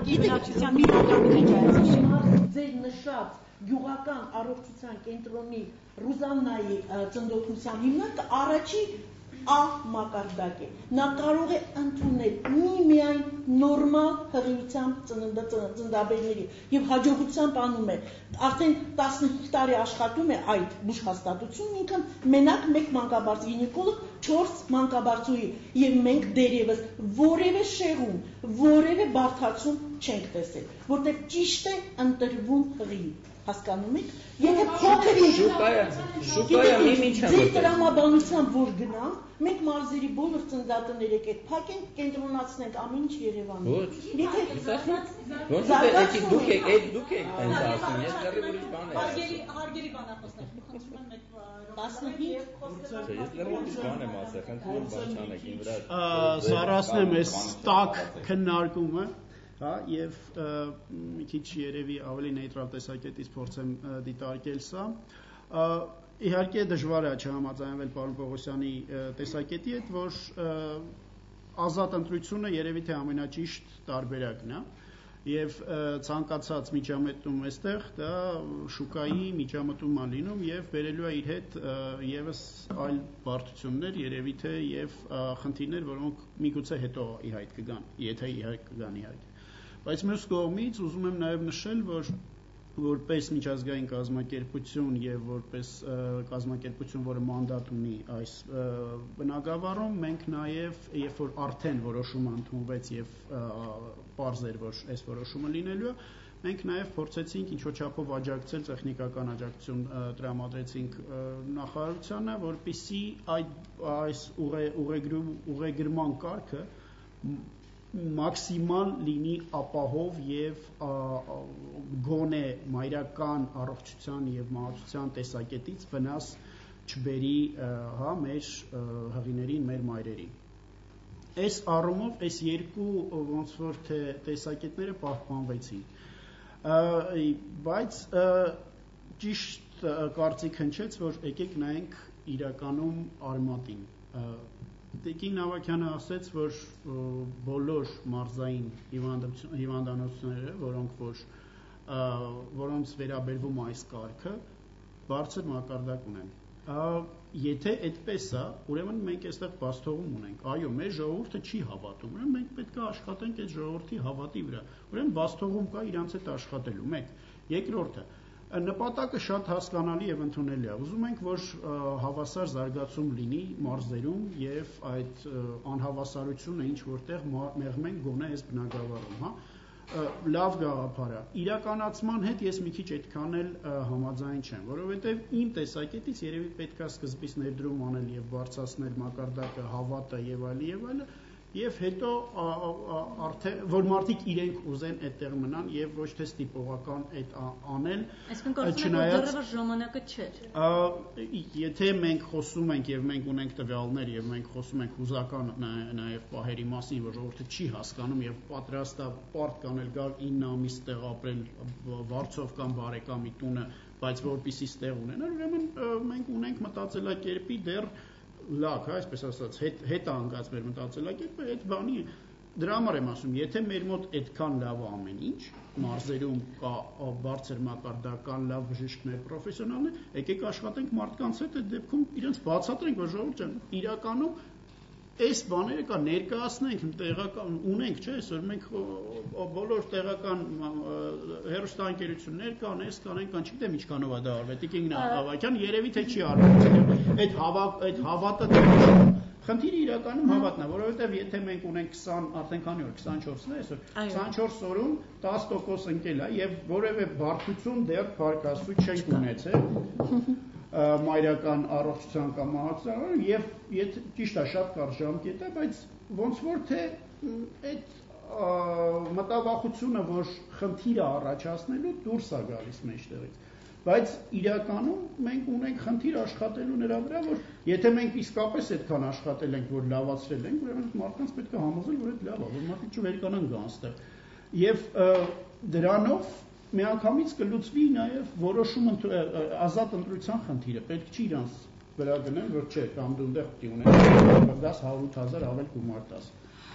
բավական։ Ձեր նշած գյուղական առողջության կենտրոնի Ռուզաննայի ծննդօգնության հիմնարկը առաջի A մակարդակ է։ Նա կարող է ընդունել միմիայն նորմալ հղիությամբ ծննդաբերների եւ հաջողությամբ անում է։ Արդեն տասնհինգ տարի աշխատում է այդ բուժհաստատությունն ինքը մենակ մեկ մանկաբարձ գինեկոլոգ, չորս մանկաբարձուհի եւ մենք դերևս որևէ շեղում, որևէ բարդացում չենք տեսել, որտեղ ճիշտ է ընտրվում հղի։ Հասկանում եք։ Եթե փոքր շուկայը, շուկայը մի ինչ է։ Ձեր տրամաբանությամբ որ գնանք, մենք մարզերի բոլոր ծննդատներ եկեք, փակենք, կենտրոնացնենք ամեն ինչ Երևանում։ Ոչ։ Եթե ոչ դե դուք եք, այդ դուք եք այնց ասում, ես լրիվ ուրիշ բան եմ։ Հարգելի հարգելի բանախոսներ, խնդրում եմ այդ տասնհինգ Ես լրիվ ուրիշ բան եմ ասել, խնդրում եմ բաչանեք ին վրա։ Սարասնեմ այս տակ քննարկումը, հա, եւ մի քիչ երևի ավելի նեյտրալ տեսակետից փորձեմ դիտարկել սա։ Իհարկե դժվար է չհամաձայնվել պարոն Պողոսյանի տեսակետի հետ, որ ազատ ընտրությունը երևի թե ամենաճիշտ տարբերակն է եւ ցանկացած միջամտում այստեղ դա շուկայի միջամտում է լինում եւ բերելու է իր հետ եւս այլ բարդություններ երևի թե եւ խնդիրներ, որոնք միգուցե հետո ի հայտ կգան, եթե ի հայտ կգան ի հայտ։ Բայց մյուս կողմից ուզում եմ նաեւ նշել, որ որպես միջազգային կազմակերպություն եւ որպես կազմակերպություն, որը մանդատ ունի այս բնագավառում, մենք նաեւ երբ որ արդեն որոշումը ընդունվեց եւ պարզ էր, որ այս որոշումը լինելու է, մենք նաեւ փորձեցինք ինչ որ չափով աջակցել, տեխնիկական աջակցություն տրամադրեցինք նախարարությանը, որպեսզի այդ այս ուղեգրման կարգը մաքսիմալ լինի ապահով եւ գոնե մայրական առողջության եւ մահացության տեսակետից վնաս չբերի հա մեր հղիներին, մեր մայրերին։ Այս առումով այս երկու ոնց որ թե տեսակետները պահպանվեցին։ Բայց ճիշտ կարծիք հնչեց, որ եկեք նայենք իրականում արմատին։ Տիկին Նավակյանը ասաց, որ բոլոր մարզային հիվանդանոցները, որոնք որ որոնց վերաբերվում այս կարգը, բարձր մակարդակ ունեն։ Եթե այդպես է, ուրեմն մենք այստեղ բացթողում ունենք։ Այո, մեր ժողովուրդը չի հավատում։ Ուրեմն մենք պետք է աշխատենք այդ ժողովրդի հավատի վրա։ Ուրեմն բացթողում կա իրանց հետ աշխատելու։ Մեկ, երկրորդը, նպատակը շատ հասկանալի եւ ընդունելի է։ Ուզում ենք, որ հավասար զարգացում լինի մարզերում եւ այդ անհավասարությունը ինչ որտեղ մեղմենք գոնե այս բնակավարում, հա։ Լավ գաղափար է։ Իրականացման հետ ես մի քիչ այդքան էլ համաձայն չեմ, որովհետեւ իմ տեսակետից երևի պետք է սկզբից ներդրում անել եւ բարձրացնել մակարդակը, հավատը եւ այլ եւ այլ, եւ հետո արդեն որ մարդիկ իրենք ուզեն այդտեղ մնան եւ ոչ թե ստիպողական այդ անել։ Այսինքն կարծում եք, որ դեռևս ժամանակը չէր։ Եթե մենք խոսում ենք եւ մենք ունենք տվյալներ եւ մենք խոսում ենք հուզական նաեւ պահերի մասին, որ ժողովուրդը չի հասկանում եւ պատրաստ է պարտ կանել գալ ինը ամիս տեղ ապրել վարձով կամ բարեկամի տունը, բայց որպեսի ստեղ ունենալ, ուրեմն մենք ունենք մտածելակերպի դեռ լավ, այսպես ասած, հետ հետ անգած մեր մտածելակերպը այդ բանի դրա համար եմ ասում, եթե մեր մոտ այդքան լավ է ամեն ինչ, մարզերում կա բարձր մակարդական լավ բժիշկներ, պրոֆեսիոնալներ, եկեք աշխատենք մարդկանց հետ այդ դեպքում իրենց բացատրենք, որ ժողովուրդ ջան, իրականում այս բաները կա ներկայացնենք տեղական ունենք, չէ՞, այսօր մենք բոլոր տեղական հեռուստաընկերություններ կան, այս կան, այն կան, չգիտեմ ինչքանով է դա արվել։ Տիկին Նավակյան երևի թե չի արվել։ Այդ այդ հավատը խնդիրը իրականում հավատն է, որովհետև եթե մենք ունենք քսան, արդեն քանի օր, քսանչորսն է այսօր, քսանչորս օրում տասը տոկոս ընկել է եւ որևէ բարդություն դեռ փարկասույց չենք ունեցել մայրական առողջության կամ մահացության եւ եթե ճիշտ է շատ կարճ ժամկետ է, բայց ոնց որ թե այդ մտավախությունը, որ խնդիրը առաջացնելու դուրս է գալիս մեջտեղից, բայց իրականում մենք ունենք խնդիր աշխատելու նրա վրա, որ եթե մենք իսկապես այդքան աշխատել ենք, որ լավացրել ենք, ուրեմն մարդկանց պետք է համոզել, որ այդ լավ է, որ մարդիկ չվերկանան գան այստեղ։ Եվ դրանով միանգամից կլուծվի նաև որոշում ազատ ընտրության խնդիրը, պետք չի իրանց վրա գնեն, որ չէ, կամ դու այնտեղ պիտի ունենաս դաս հարյուր հազար ավել գումար տաս։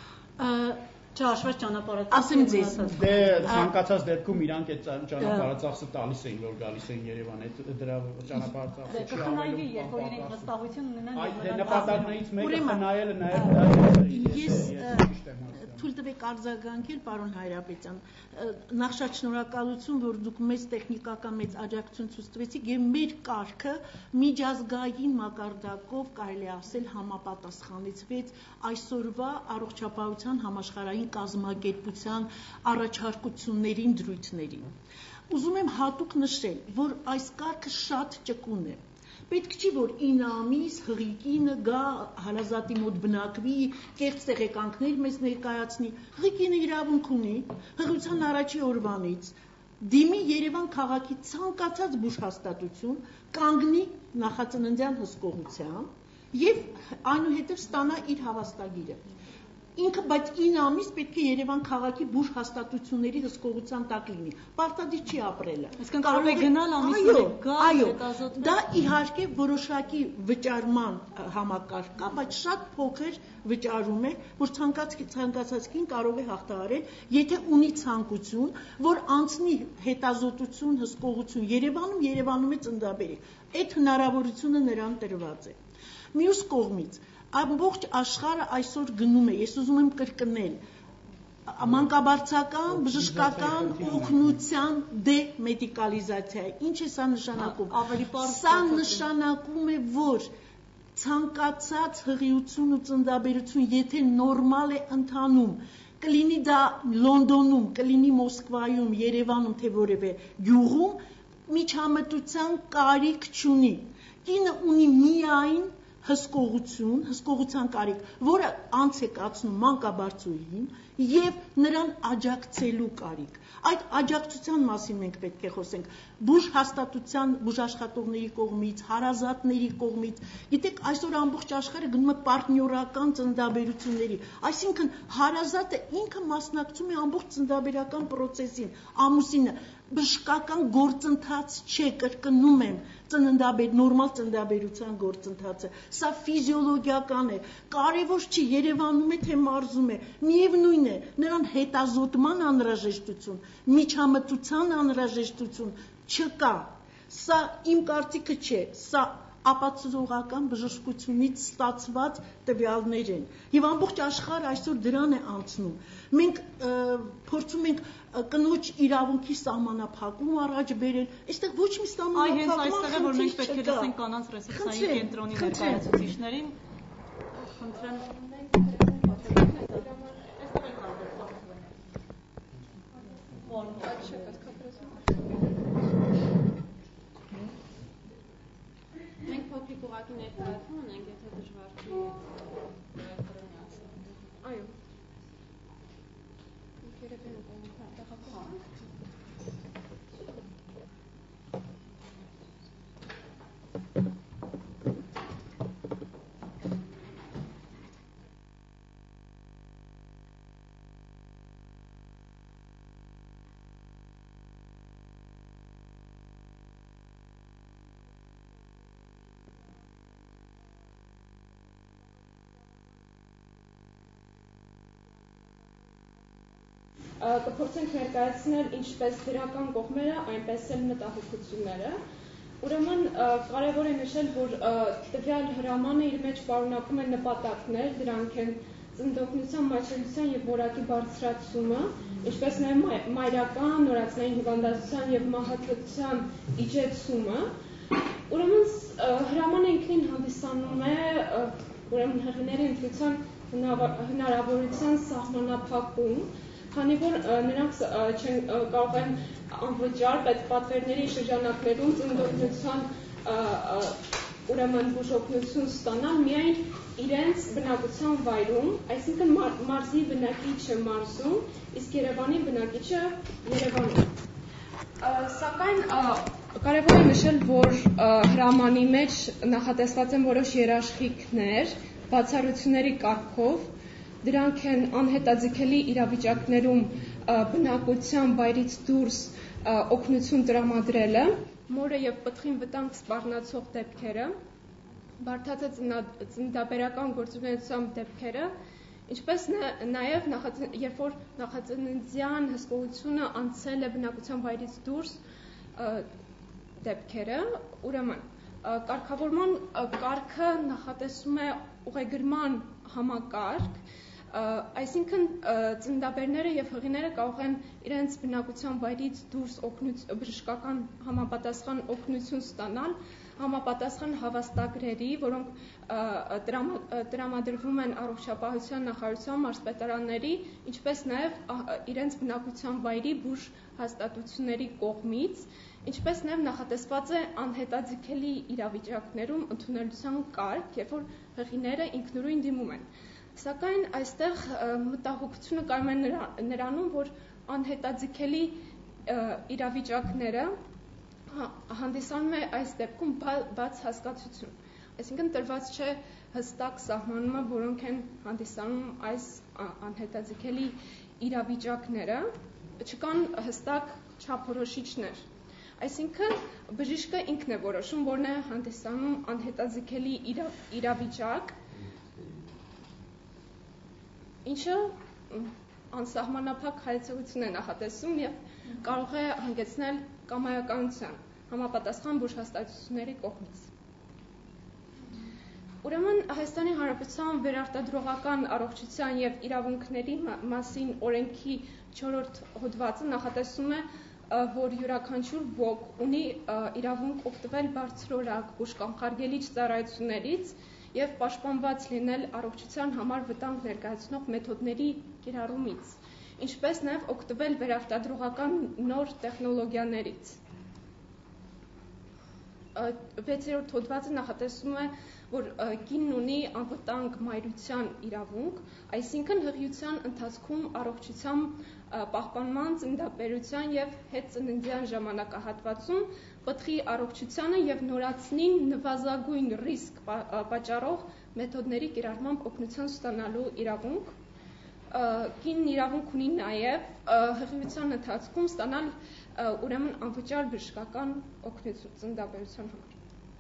Չհաշված ճանապարհը ասեմ ձեզ դե ցանկացած դեպքում իրանք այդ ճանապարհածախսը տալիս էին, որ գալիս են Երևան, այդ դրա ճանապարհածախսը չի ավելում, երբ որ իրենք վստահություն ունենան այդ նպատակներից մեկը խնայելը նաև ես թույլ տվեք արձագանքել, պարոն Հայրապետյան, նախ շատ շնորհակալություն, որ դուք մեծ տեխնիկական մեծ աջակցություն ցույց տվեցիք եւ մեր կարգը միջազգային մակարդակով կարելի է ասել համապատասխանեցվեց այսօրվա առողջապահության համաշխարհային կազմակերպության առաջարկություններին, դրույթներին։ Ուզում եմ հատուկ նշել, որ այս կարգը շատ ճկուն է։ Պետք չի, որ ինը ամիս հղիկինը գա հարազատի մոտ բնակվի, կեղծ տեղեկանքներ մեզ ներկայացնի։ Հղիկինը իրավունք ունի հղիության առաջի օրվանից դիմի Երևան քաղաքի ցանկացած բուժհաստատություն, կանգնի նախածննդյան հսկողության եւ այնուհետեւ ստանա իր հավաստագիրը։ Ինքը բայց ինը ամիս պետք է Երևան քաղաքի բուժ հաստատությունների հսկողության տակ լինի։ Պարտադիր չի ապրելը։ Այսինքն կարող է գնալ ամիսները գալ, հետազոտել։ Դա իհարկե որոշակի վճարման համակարգ կա, բայց շատ փոքր վճարում է, որ ցանկացած կին կարող է հաղթահարել, եթե ունի ցանկություն, որ անցնի հետազոտություն, հսկողություն Երևանում, Երևանում է ծննդաբերի։ Այդ հնարավորությունը նրան տրված է։ Մյուս կողմից ամբողջ աշխարհը այսօր գնում է, ես ուզում եմ կրկնել, մանկաբարձական, բժշկական օգնության դեմեդիկալիզացիա։ Ինչ է սա նշանակում։ Սա նշանակում է, որ ցանկացած հղիություն ու ծննդաբերություն, եթե նորմալ է ընթանում, կլինի դա Լոնդոնում, կլինի Մոսկվայում, Երևանում, թե որևէ գյուղում, միջամտության կարիք չունի։ Կինը ունի միայն հսկողություն, հսկողության կարիք, որը անց է կացնում մանկաբարձուհին եւ նրան աջակցելու կարիք։ Այդ աջակցության մասին մենք պետք է խոսենք բուժ հաստատության, բուժաշխատողների կողմից, հարազատների կողմից։ Գիտեք, այսօր ամբողջ աշխարհը գնում է պարտներական ծննդաբերությունների, այսինքն հարազատը ինքը մասնակցում է ամբողջ ծննդաբերական process-ին, ամուսինը բժշկական գործընթաց չէ, կրկնում եմ, ծննդաբեր նորմալ ծննդաբերության գործընթացը, սա ֆիզիոլոգիական է, կարևոր չի Երևանում է թե մարզում է, միևնույն է, նրան հետազոտման անհրաժեշտություն, միջամտության անհրաժեշտություն չկա, սա իմ կարծիքը չէ, սա ապացուցողական բժշկությունից ստացված տվյալներ են եւ ամբողջ աշխարհը այսօր դրան է անցնում։ Մենք փորձում ենք կնոջ իրավունքի սահմանափակում առաջ բերել, այստեղ ոչ մի սահմանափակում այ հենց այստեղ է որ մենք պետք է լսենք կանանց ռեսուրսային կենտրոնի ներկայացուցիչներին։ Մենք փոքրիկ ուղղակի ներկայացում ունենք, եթե դժվար չի կրոնյացը։ Այո։ Երևի ենք տեղափոխանք։ Կփորձենք ներկայացնել ինչպես դրական կողմերը, այնպես էլ մտահոգությունները։ Ուրեմն կարևոր է նշել, որ տվյալ հրամանը իր մեջ պարունակում է նպատակներ, դրանք են ծննդօգնության, մատչելիության եւ որակի բարձրացումը, ինչպես նաեւ մայրական, նորածնային հիվանդացության եւ մահացության իջեցումը։ Ուրեմն հրամանը ինքնին հանդիսանում է ուրեմն հղիների ընտրության հնարավորության սահմանափակում, քանի որ նրանք չեն կարող են անվճար պետպատվերների շրջանակներում ծննդօգնության ուրեմն բուժօգնություն ստանալ միայն իրենց բնակության վայրում, այսինքն մարզի բնակիչը մարզում, իսկ Երևանի բնակիչը Երևանում։ Սակայն կարևոր է նշել, որ հրամանի մեջ նախատեսված են որոշ երաշխիքներ, բացառությունների կարգով, դրանք են անհետաձգելի իրավիճակներում բնակության վայրից դուրս օգնություն տրամադրելը, մորը եւ պտղին վտանգ սպառնացող դեպքերը, բարդացած ծննդաբերական գործունեության դեպքերը, ինչպես նաեւ երբ որ նախածննդյան հսկողությունը անցել է բնակության վայրից դուրս դեպքերը, ուրեմն կարգավորման կարգը նախատեսում է ուղեգրման համակարգ, այսինքն ծննդաբերները եւ հղիները կարող են իրենց բնակության վայրից դուրս բժշկական համապատասխան օգնություն ստանալ համապատասխան հավաստագրերի, որոնք տրամադրվում են առողջապահության նախարարության մարզպետարանների, ինչպես նաեւ իրենց բնակության վայրի բուժ հաստատությունների կողմից, ինչպես նաեւ նախատեսված է անհետաձգելի իրավիճակներում ընդունելության կարգ, երբ որ հղիները ինքնուրույն դիմում են։ Սակայն այստեղ մտահոգությունը կայանում է նրանում, որ անհետաձգելի իրավիճակները հանդիսանում է այս դեպքում բաց հասկացություն, այսինքն տրված չէ հստակ սահմանումը, որոնք են հանդիսանում այս անհետաձգելի իրավիճակները, չկան հստակ չափորոշիչներ, այսինքն բժիշկը ինքն է որոշում, որն է հանդիսանում անհետաձգելի իրավիճակ, ինչը անսահմանափակ հայեցողություն է նախատեսում եւ կարող է հանգեցնել կամայականության համապատասխան բուժհաստատությունների կողմից։ Ուրեմն Հայաստանի Հանրապետության վերարտադրողական առողջության եւ իրավունքների մասին օրենքի չորրորդ հոդվածը նախատեսում է, որ յուրաքանչյուր ոք ունի իրավունք օգտվել բարձրորակ բուժկանխարգելիչ ծառայություններից եւ պաշտպանված լինել առողջության համար վտանգ ներկայացնող մեթոդների կիրառումից, ինչպես նաեւ օգտվել վերարտադրողական նոր տեխնոլոգիաներից։ վեցերորդ հոդվածը նախատեսում է, որ կինն ունի անվտանգ մայրության իրավունք, այսինքն հղիության ընթացքում առողջության պահպանման, ծննդաբերության եւ հետծննդյան ժամանակահատվածում պտղի առողջությանը եւ նորածնին նվազագույն ռիսկ պատճառող մեթոդների կիրառմամբ օգնություն ստանալու իրավունք։ Կինն իրավունք ունի նաեւ հղիության ընթացքում ստանալ ուրեմն անվճար բժշկական օգնություն ծննդաբերության համար։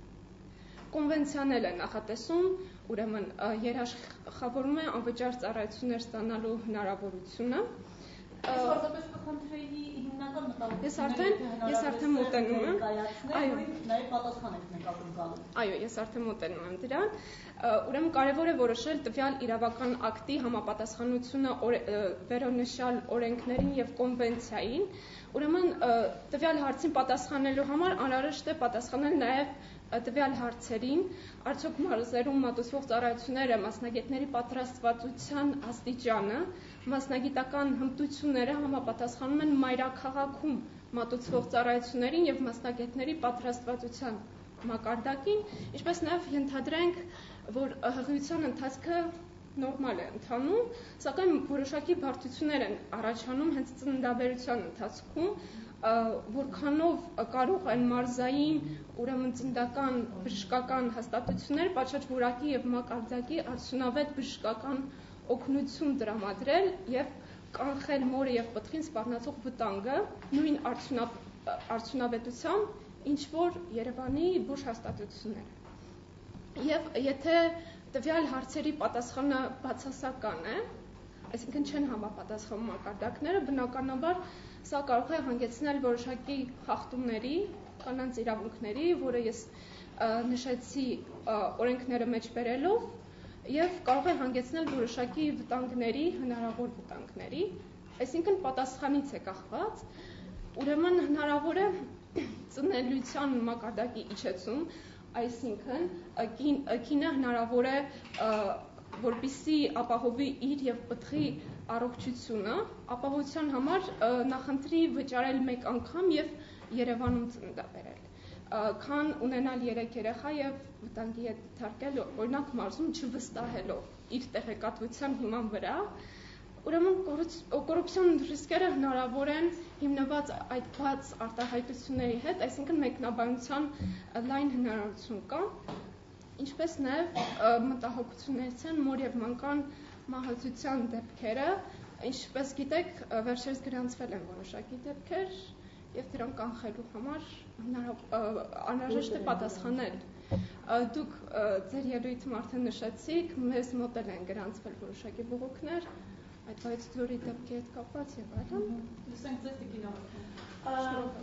Կոնվենցիան էլ է նախատեսում, ուրեմն երաշխավորում է անվճար ծառայություններ ստանալու հնարավորությունը։ Պարզապես կխնդրեի հիմնական մտահոգությունները Ես արդեն ես արդեն մոտենում եմ։ Այո, նաև պատասխան եք նկատում գալու։ Այո, ես արդեն մոտենում եմ դրան։ Ուրեմն կարևոր է որոշել տվյալ իրավական ակտի համապատասխանությունը վերոնշյալ օրենքներին եւ կոնվենցիային։ Ուրեմն տվյալ հարցին պատասխանելու համար անհրաժեշտ է պատասխանել նաեւ տվյալ հարցերին, արդյոք մարզերում մատուցվող ծառայությունները մասնագետների պատրաստվածության աստիճանը, մասնագիտական հմտությունները համապատասխանում են մայրաքաղաքում մատուցվող ծառայություններին եւ մասնագետների պատրաստվածության մակարդակին, ինչպես նաեւ ենթադրենք, որ հղիության ընթացքը նորմալ է ընթանում, սակայն որոշակի բարդություններ են առաջանում հենց ծննդաբերության ընթացքում, որքանով կարող են մարզային, ուրեմն ծննդական բժշկական հաստատություններ պատշաճ որակի եւ մակարդակի արդյունավետ բժշկական օգնություն տրամադրել եւ կանխել մորը եւ պտղին սպառնացող վտանգը նույն արդյունավետությամբ, ինչ որ Երևանի բուժ հաստատությունները։ Եվ եթե տվյալ հարցերի պատասխանը բացասական է, այսինքն չեն համապատասխանում մակարդակները, բնականաբար սա կարող է հանգեցնել որոշակի խախտումների, կանանց իրավունքների, որը ես նշեցի օրենքները մեջ բերելով, եւ կարող է հանգեցնել որոշակի վտանգների, հնարավոր վտանգների, այսինքն պատասխանից է կախված, ուրեմն հնարավոր է ծնելիության մակարդակի իջեցում, այսինքն կինը հնարավոր է որպեսզի ապահովի իր եւ պտղի առողջությունը, ապահովության համար նախընտրի վճարել մեկ անգամ եւ Երևանում ծննդաբերել, քան ունենալ երեք երեխա եւ վտանգի հետ թարգել, օրինակ մարզում չվստահելով իր տեղեկատվության հիման վրա, ուրեմն կոռուպցիոն ռիսկերը հնարավոր են հիմնված այդ բաց արտահայտությունների հետ, այսինքն մեկնաբանության լայն հնարավորություն կա, ինչպես նաև մտահոգություններից են մոր եւ մանկան մահացության դեպքերը, ինչպես գիտեք, վերջերս գրանցվել են որոշակի դեպքեր եւ դրանք կանխելու համար անհրաժեշտ է պատասխանել։ Դուք ձեր ելույթում արդեն նշեցիք, մեզ մոտ են գրանցվել որոշակի բողոքներ, այդ բայց ձորի դեպքի հետ կապված եւ այլն։ Լսենք ձեզ տիկին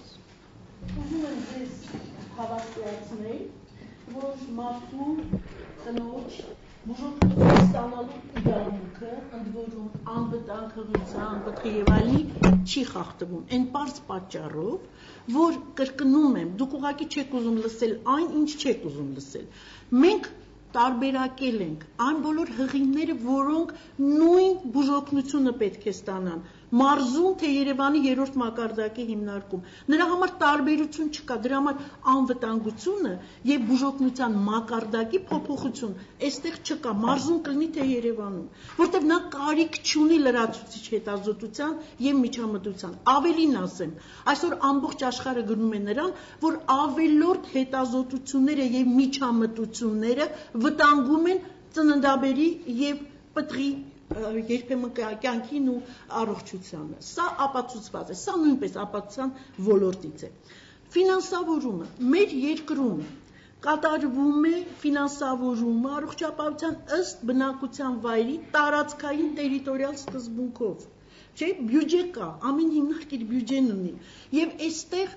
Ուզում եմ ձեզ հավաստիացնել, որ մարդու կնոջ բուժօգնություն ստանալու իրավունքը, ընդ որում անվտանգ հղիության, պտղի եւ այլնի չի խախտվում, այն պարզ պատճառով, որ կրկնում եմ, դուք ուղղակի չեք ուզում լսել այն, ինչ չեք ուզում լսել։ Մենք տարբերակել ենք այն բոլոր հղիները, որոնք նույն բուժօգնությունը պետք է ստանան, մարզում թե Երևանի երրորդ մակարդակի հիմնարկում։ Նրա համար տարբերություն չկա, դրա համար անվտանգությունը եւ բուժօգնության մակարդակի փոփոխություն այստեղ չկա, մարզում կլինի թե Երևանում, որտեղ նա կարիք չունի լրացուցիչ հետազոտության եւ միջամտության։ Ավելին ասեմ, այսօր ամբողջ աշխարհը գնում է նրան, որ ավելորդ հետազոտությունները եւ միջամտությունները վտանգում են ծննդաբերի եւ պտղի երբեմն կյանքին ու առողջությանը։ Սա ապացուցված է, սա նույնպես ապացուցան ոլորտից է։ Ֆինանսավորումը մեր երկրում կատարվում է ֆինանսավորումը առողջապահության ըստ բնակության վայրի տարածքային տերիտորիալ սկզբունքով։ Չէ, բյուջե կա, ամեն հիմնարկ իր բյուջեն ունի։ Եվ այստեղ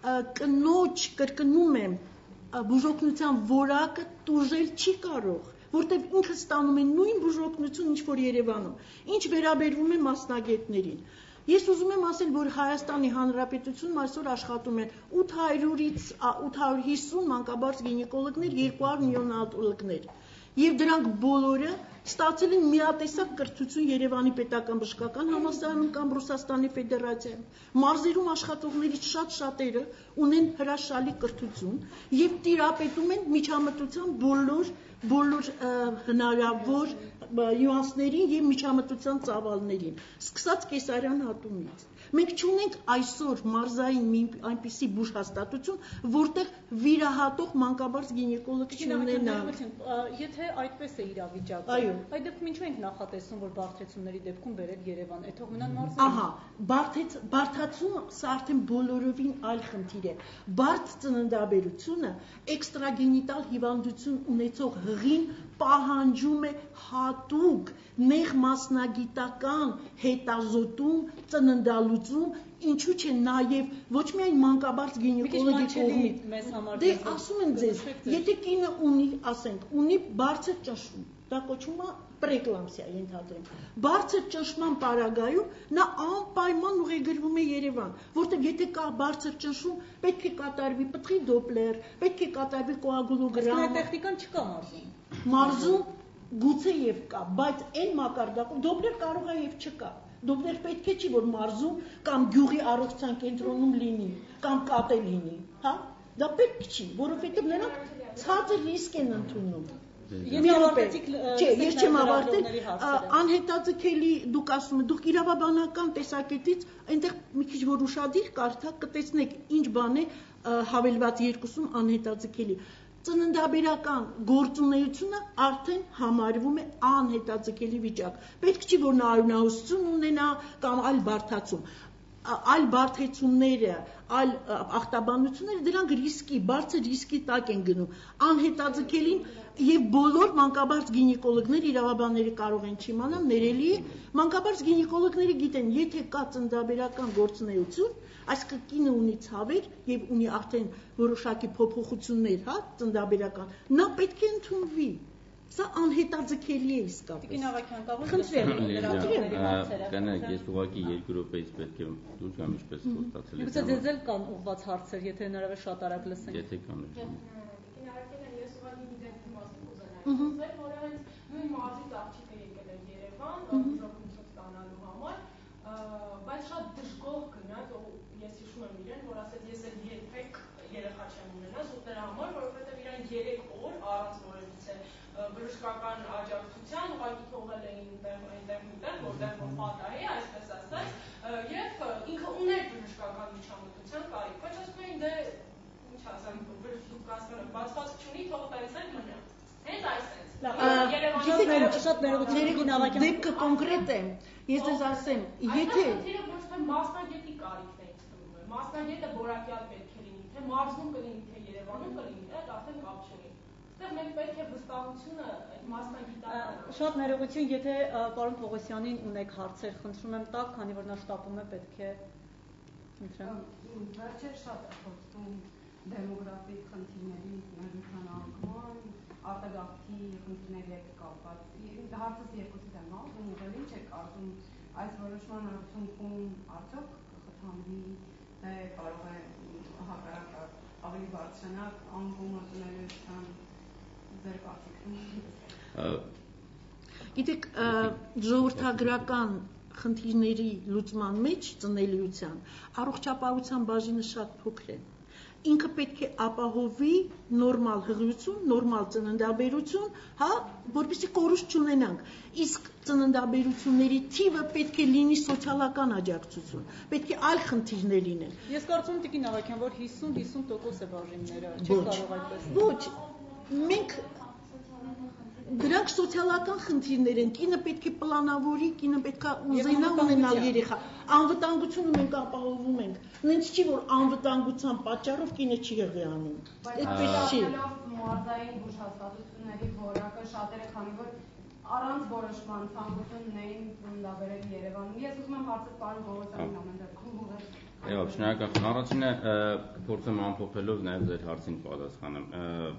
կնոջ կրկնում եմ բուժօգնության որակը տուժել չի կարող, որտեղ ինքը ստանում է նույն բուժօգնություն, ինչ որ Երևանում, ինչ վերաբերվում է մասնագետներին։ Ես ուզում եմ ասել, որ Հայաստանի Հանրապետությունում այսօր աշխատում են ութ հարյուրից ութ հարյուր հիսուն մանկաբարձ գինեկոլոգներ, երկու հարյուր միլիոն ատոլոգներ։ եւ դրանք բոլորը ստացել են միատեսակ կրթություն Երևանի պետական բժշկական համալսարանում կամ Ռուսաստանի Ֆեդերացիայում։ Մարզերում աշխատողներից շատ շատերը ունեն հրաշալի կրթություն եւ տիրապետում են միջամտության բոլոր բոլոր հնարավոր նյուանսներին եւ միջամտության ծավալներին, սկսած կեսարյան հատումից։ Մենք չունենք այսօր մարզային այնպիսի բուժհաստատություն, որտեղ վիրահատող մանկաբարձ գինեկոլոգ չունենան։ Եթե այդպես է իրավիճակը, այդ դեպքում ինչու ենք նախատեսում, որ բարդացումների դեպքում բերել Երևան, այդ թող մնան մարզերում։ Ահա, բարդացումը սա արդեն բոլորովին այլ խնդիր է։ Բարդ ծննդաբերությունը էքստրագենիտալ հիվանդություն ունեցող հղին պահանջում է հատուկ նեղ մասնագիտական հետազոտում, ծննդալուծում, ինչու՞ չէ նաև ոչ միայն մանկաբարձ գինեկոլոգի կողմից։ Դե ասում եմ ձեզ, եթե կինը ունի, ասենք, ունի բարձր ճնշում, դա կոչվում է պրեկլամսիա, ենթադրենք։ Բարձր ճնշման պարագայում նա անպայման ուղեգրվում է Երևան, որտեղ եթե կա բարձր ճնշում, պետք է կատարվի պտղի դոպլեր, պետք է կատարվի կոագուլոգրամ։ Այդ տեխնիկան չկա մարզում։ Մարզում գուցե եւ կա, բայց այն մակարդակում դոպլեր կարող է եւ չկա։ Դոպլեր պետք է չի որ մարզում կամ գյուղի առողջության կենտրոնում լինի, կամ կատե լինի, հա? Դա պետք չի, որովհետեւ նրանք ցածր ռիսկ են ընդունում։ Ես ավարտեցիք, չէ, ես չեմ ավարտել, անհետաձգելի դուք ասում եք, դուք իրավաբանական տեսակետից այնտեղ մի քիչ որ ուշադիր կարդաք, կտեսնեք ինչ բան է հավելված երկուսում անհետաձգելի։ Ծննդաբերական գործունեությունը արդեն համարվում է անհետաձգելի վիճակ։ Պետք չի որ նա արյունահոսություն ունենա կամ այլ բարդացում։ Այլ բարդեցումները, այլ ախտաբանությունները դրանք ռիսկի, բարձր ռիսկի տակ են գնում։ Անհետաձգելին եւ բոլոր մանկաբարձ գինեկոլոգները, իրավաբանները կարող են չիմանալ, ներելի է, մանկաբարձ գինեկոլոգները գիտեն, եթե կա ծննդաբերական գործունեություն, այսինքն կինը ունի ցավեր եւ ունի արդեն որոշակի փոփոխություններ, հա, ծննդաբերական, նա պետք է ընդունվի։ Սա անհետաձգելի է իսկապես։ Տիկին Ավագյան, կարող եք Կանեք, ես ուղղակի երկու րոպեից պետք է դուրս գամ, ինչպես խոստացել եք։ Գուցե ձեզ էլ կան ուղղված հարցեր, եթե հնարավոր շատ արագ լսենք։ Եթե կան։ Տիկին Ավագյան, ես ուղղակի գիտեմ իմաստը կուզենայի, որ հենց նույն մարզից աղջիկը եկել է Երևան, բուժօգնություն ստանալու համար, բայց շատ դժգոհ գնաց, ես հիշում եմ իրեն, որ ասեց ես էլ երբեք երեխա չեմ ունենա սուտների համար, որովհետև իրեն երեք օր առանց որևիցե բժշկական աջակցության ուղղակի թողել էին այնտեղ միտեղ, որտեղ որ պատահի, այսպես ասած, եւ ինքը ուներ բժշկական միջամտության կարիք, բայց ասում էին դե ինչ ասեմ, բժշկական բացվածք չունի, թող տենց էլ մնա։ Հենց այսպես։ Երևանի շատ ներողություն դեպքը կոնկրետ է։ Ես ձեզ ասեմ, եթե Այդտեղ ոչ թե մասնագետի կարիքն է ցնում, մասնագետը որակյալ պետք է լինի, թե մարզում կլինի, թե Երևանում կլինի, դա արդեն կապ չունի։ Այստեղ մենք պետք է վստահությունը այդ մասնագիտական։ Շատ ներողություն, եթե պարոն Պողոսյանին ունեք հարցեր, խնդրում եմ տակ, քանի որ նա շտապում է, պետք է խնդրեմ։ Վերջեր շատ է խոսում դեմոգրաֆիկ խնդիրների նկատմամբ, արտագաղթի խնդիրների հետ կապված։ Հարցս երկուսից եմ ասում, ուղղել ինչ է կարծում այս որոշման արդյունքում արդյոք կխթանվի, թե կարող է հակառակը ավելի բարձրանա անկումը ծնելիության ձեր կարծիքով։ Գիտեք, ժողովրդագրական խնդիրների լուծման մեջ ծնելիության առողջապահության բաժինը շատ փոքր է։ Ինքը պետք է ապահովի նորմալ հղիություն, նորմալ ծննդաբերություն, հա, որպեսզի կորուստ չունենանք։ Իսկ ծննդաբերությունների թիվը պետք է լինի սոցիալական աջակցություն, պետք է այլ խնդիրներ լինեն։ Ես կարծում եմ Տիկին Ավագյան, որ հիսուն-հիսուն տոկոս է բաժինները, չի կարող այդպես։ Ոչ, մենք դրանք սոցիալական խնդիրներ են, կինը պետք է պլանավորի, կինը պետք է ուզենա ունենալ երեխա, անվտանգությունը մենք ապահովում ենք, նենց չի, որ անվտանգության պատճառով կինը չի հղիանում, այդպես չի։ Մարզային բուժհաստատությունների որակը շատերը, քանի որ առանց որոշման ցանկություն ունեին ծննդաբերել Երևանում։ Ես ուզում եմ հարցը պարոն Պողոսյանին ամեն դեպքում ուղղել։ Այո, շնորհակալ։ Առաջինը փորձեմ ամփոփելով նաև ձեր հարցին պատասխանեմ։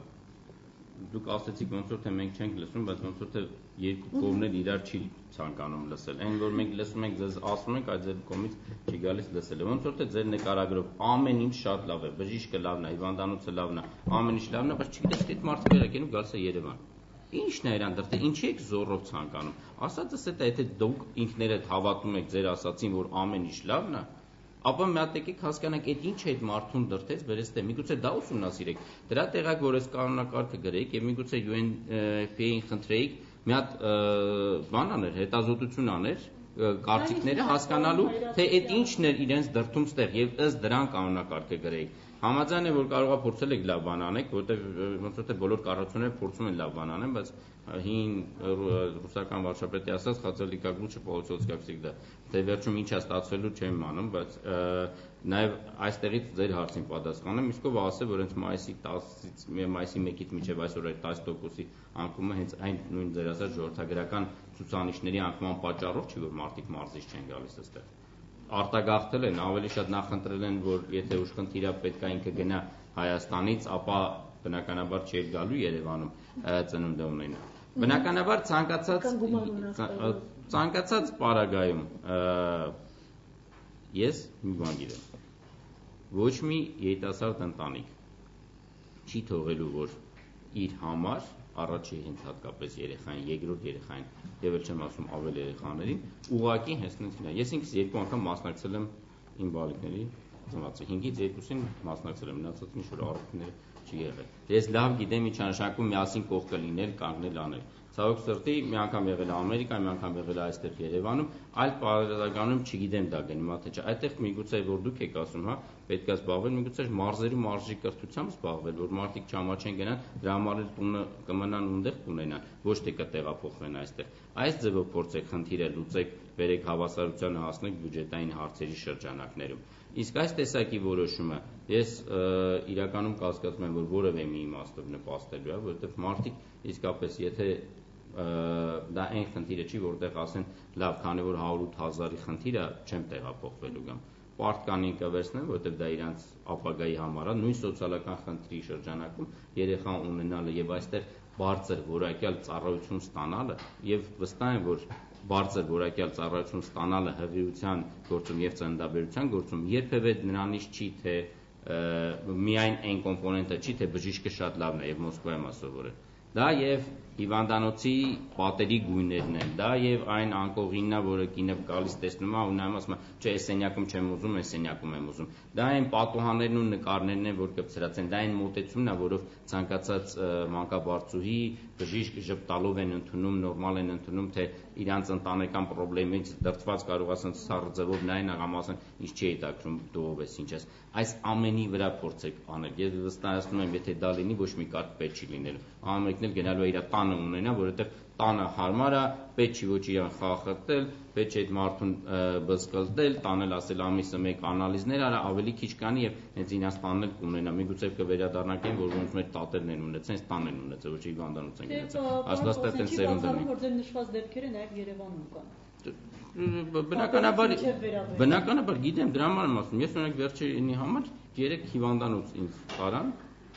Դուք ասացիք ոնց որ թե մենք չենք լսում, բայց ոնց որ թե երկու կողմներ իրար չի ցանկանում լսել։ Այն որ մենք լսում ենք, ձեզ ասում ենք, այդ ձեր կողմից չի գալիս լսելը։ Ոնց որ թե ձեր նկարագրով ամեն ինչ շատ լավ է, բժիշկը լավն է, հիվանդանոցը լավն է, ամեն ինչ լավն է, բայց չգիտես թե այդ մարդը եկել ու գալիս է Երևան։ Ինչն է իրան դրտել, ինչի եք զորով ցանկանում։ Ասածս է, եթե դուք ինքներդ հավատում եք ձեր ասածին, որ ամեն ինչ լավն է, ապա մի հատ եկեք հասկանանք, այդ ինչ է այդ մարդուն դրտեց, վերես թե միգուցե դա ուսումնասիրեք։ Դրա տեղակ, որ այս կանոնակարգը գրեիք եւ միգուցե յու էն պի-ին խնդրեիք մի հատ բան աներ, հետազոտություն աներ, կարծիքները հասկանալու, թե այդ ինչն էր իրենց դրդում ստեղ եւ ըստ դրան կանոնակարգը գրեիք։ Համաձայն է, որ կարող է փորձել եք լավ բան անեք, որտեղ ոնց որ թե բոլոր կառավարությունները փորձում են լավ բան անեն, բայց հին ռուսական վարչապետի ասած «Խացելիկա գլուչը պոլոցոցկա всегда»։ Դե վերջում ինչ է ստացվելու չեմ իմանում, բայց նաև այստեղից ձեր հարցին պատասխանեմ, իսկ ով ասել, որ հենց մայիսի տասից մայիսի մեկից մինչև այսօր այդ տասը տոկոսի անկումը հենց այն նույն ձեր ասած ժողովրդագրական ցուցանիշների անկման պատճառով չի, որ մարդիկ մարզից չեն գալիս այստեղ։ Արտագաղթել են, ավելի շատ նախընտրել են, որ եթե ուշքնթիրա պետք է ինքը գնա Հայաստանից, ապա բնականաբար չի գալու Երևանում ծնունդ ունենա։ Բնականաբար ցանկացած ցանկացած պարագայում ես մի բան գիտեմ։ Ոչ մի երիտասարդ ընտանիք չի թողելու, որ իր համար առաջին հատկապես երեխային, երկրորդ երեխային, եւ էլ չեմ ասում ավել երեխաներին, ուղղակի հենց նույնն է։ Ես ինքս երկու անգամ մասնակցել եմ իմ բալիկների ծնվածի, հինգից երկուսին մասնակցել եմ, մնացածին ինչ-որ առիթներ չի եղել։ Ես լավ գիտեմ ինչ նշանակում միասին կողքը լինել, կանգնել անել։ Ցավոք սրտի մի անգամ եղել է Ամերիկա, մի անգամ եղել է այստեղ Երևանում, այլ պարագայում չգիտեմ դա գնում, թե չէ։ Այդտեղ միգուցե որ դուք եք ասում, հա, պետք է զբաղվել, միգուցե մարզերում մարզի կրթությամբ զբաղվել, որ մարդիկ չամաչեն գնան, դրա համար էլ տունը կմնան ունդեղ կունենան, ոչ թե կտեղափոխվեն այստեղ։ Այս ձևով փորձեք խնդիրը լուծեք, բերեք հավասարությանը հասնեք բյուջետային հարցերի շրջանակներում։ Իսկ այս տեսակի որոշումը ես իրականում կասկածում եմ, որ որևէ մի իմաստով նպաստելու է, որովհետև մարդիկ իսկապես եթե դա այն խնդիրը չի, որտեղ ասեն լավ, քանի որ հարյուր ութ հազարի խնդիրը չեմ տեղափոխվելու գամ։ Պարտկանին կվերցնեմ, որովհետև դա իրանց ապագայի համար է, նույն սոցիալական խնդրի շրջանակում երեխա ունենալը եւ այստեղ բարձր որակյալ ծառայություն ստանալը եւ վստահ եմ, որ բարձր որակյալ ծառայություն ստանալը հղիության գործում եւ ծննդաբերության գործում երբևէ նրանից չի, թե միայն այն կոմպոնենտը չի, թե բժիշկը շատ լավն է եւ Մոսկվայում ասովորել։ Դա եւ հիվանդանոցի պատերի գույներն են, դա եւ այն անկողինն է, որը կինը գալիս տեսնում է ու նայում ասում է, չէ, այս սենյակում չեմ ուզում, այս սենյակում եմ ուզում։ Դա այն պատուհաններն ու նկարներն են, որ կծրացեն, դա այն մոտեցումն է, որով ցանկացած մանկաբարձուհի, բժիշկ ժպտալով են ընդունում, նորմալ են ընդունում, թե իրանց ընտանեկան խնդրից դրդված կարող ասեն սառը ձևով նայեն աղամասն, ինչ չի հետաքրում, դու ով ես, ինչ ես։ Այս ամենի վրա փորձեք անել։ Ես վստահեցնում եմ, եթե դա լինի, ոչ մի կարգ պետք չի լինելու։ Ամենքն էլ գնալու է իր տանը ունենա, որովհետև տանը հարմար է, պետք չի ոչ իրան խախտել, պետք չի այդ մարդուն բզկլտել, տանել ասել ամիսը մեկ անալիզներ արա, ավելի քիչ կանի եւ հենց իրաց տանն էլ կունենա։ Միգուցե կվերադառնանք այն, որ ոնց մեր տատերն են ունեցել, հենց տանն են ունեցել, ոչ հիվանդանոց են գնացել։ Աստվածը տեն սերունդը։ Որ ձեր նշված դեպքերը նաեւ Երևանում կան։ Բնականաբար բնականաբար գիտեմ, դրա համար եմ ասում։ Ես օրինակ վերջինի համար երեք հիվանդանոց ինձ տարան,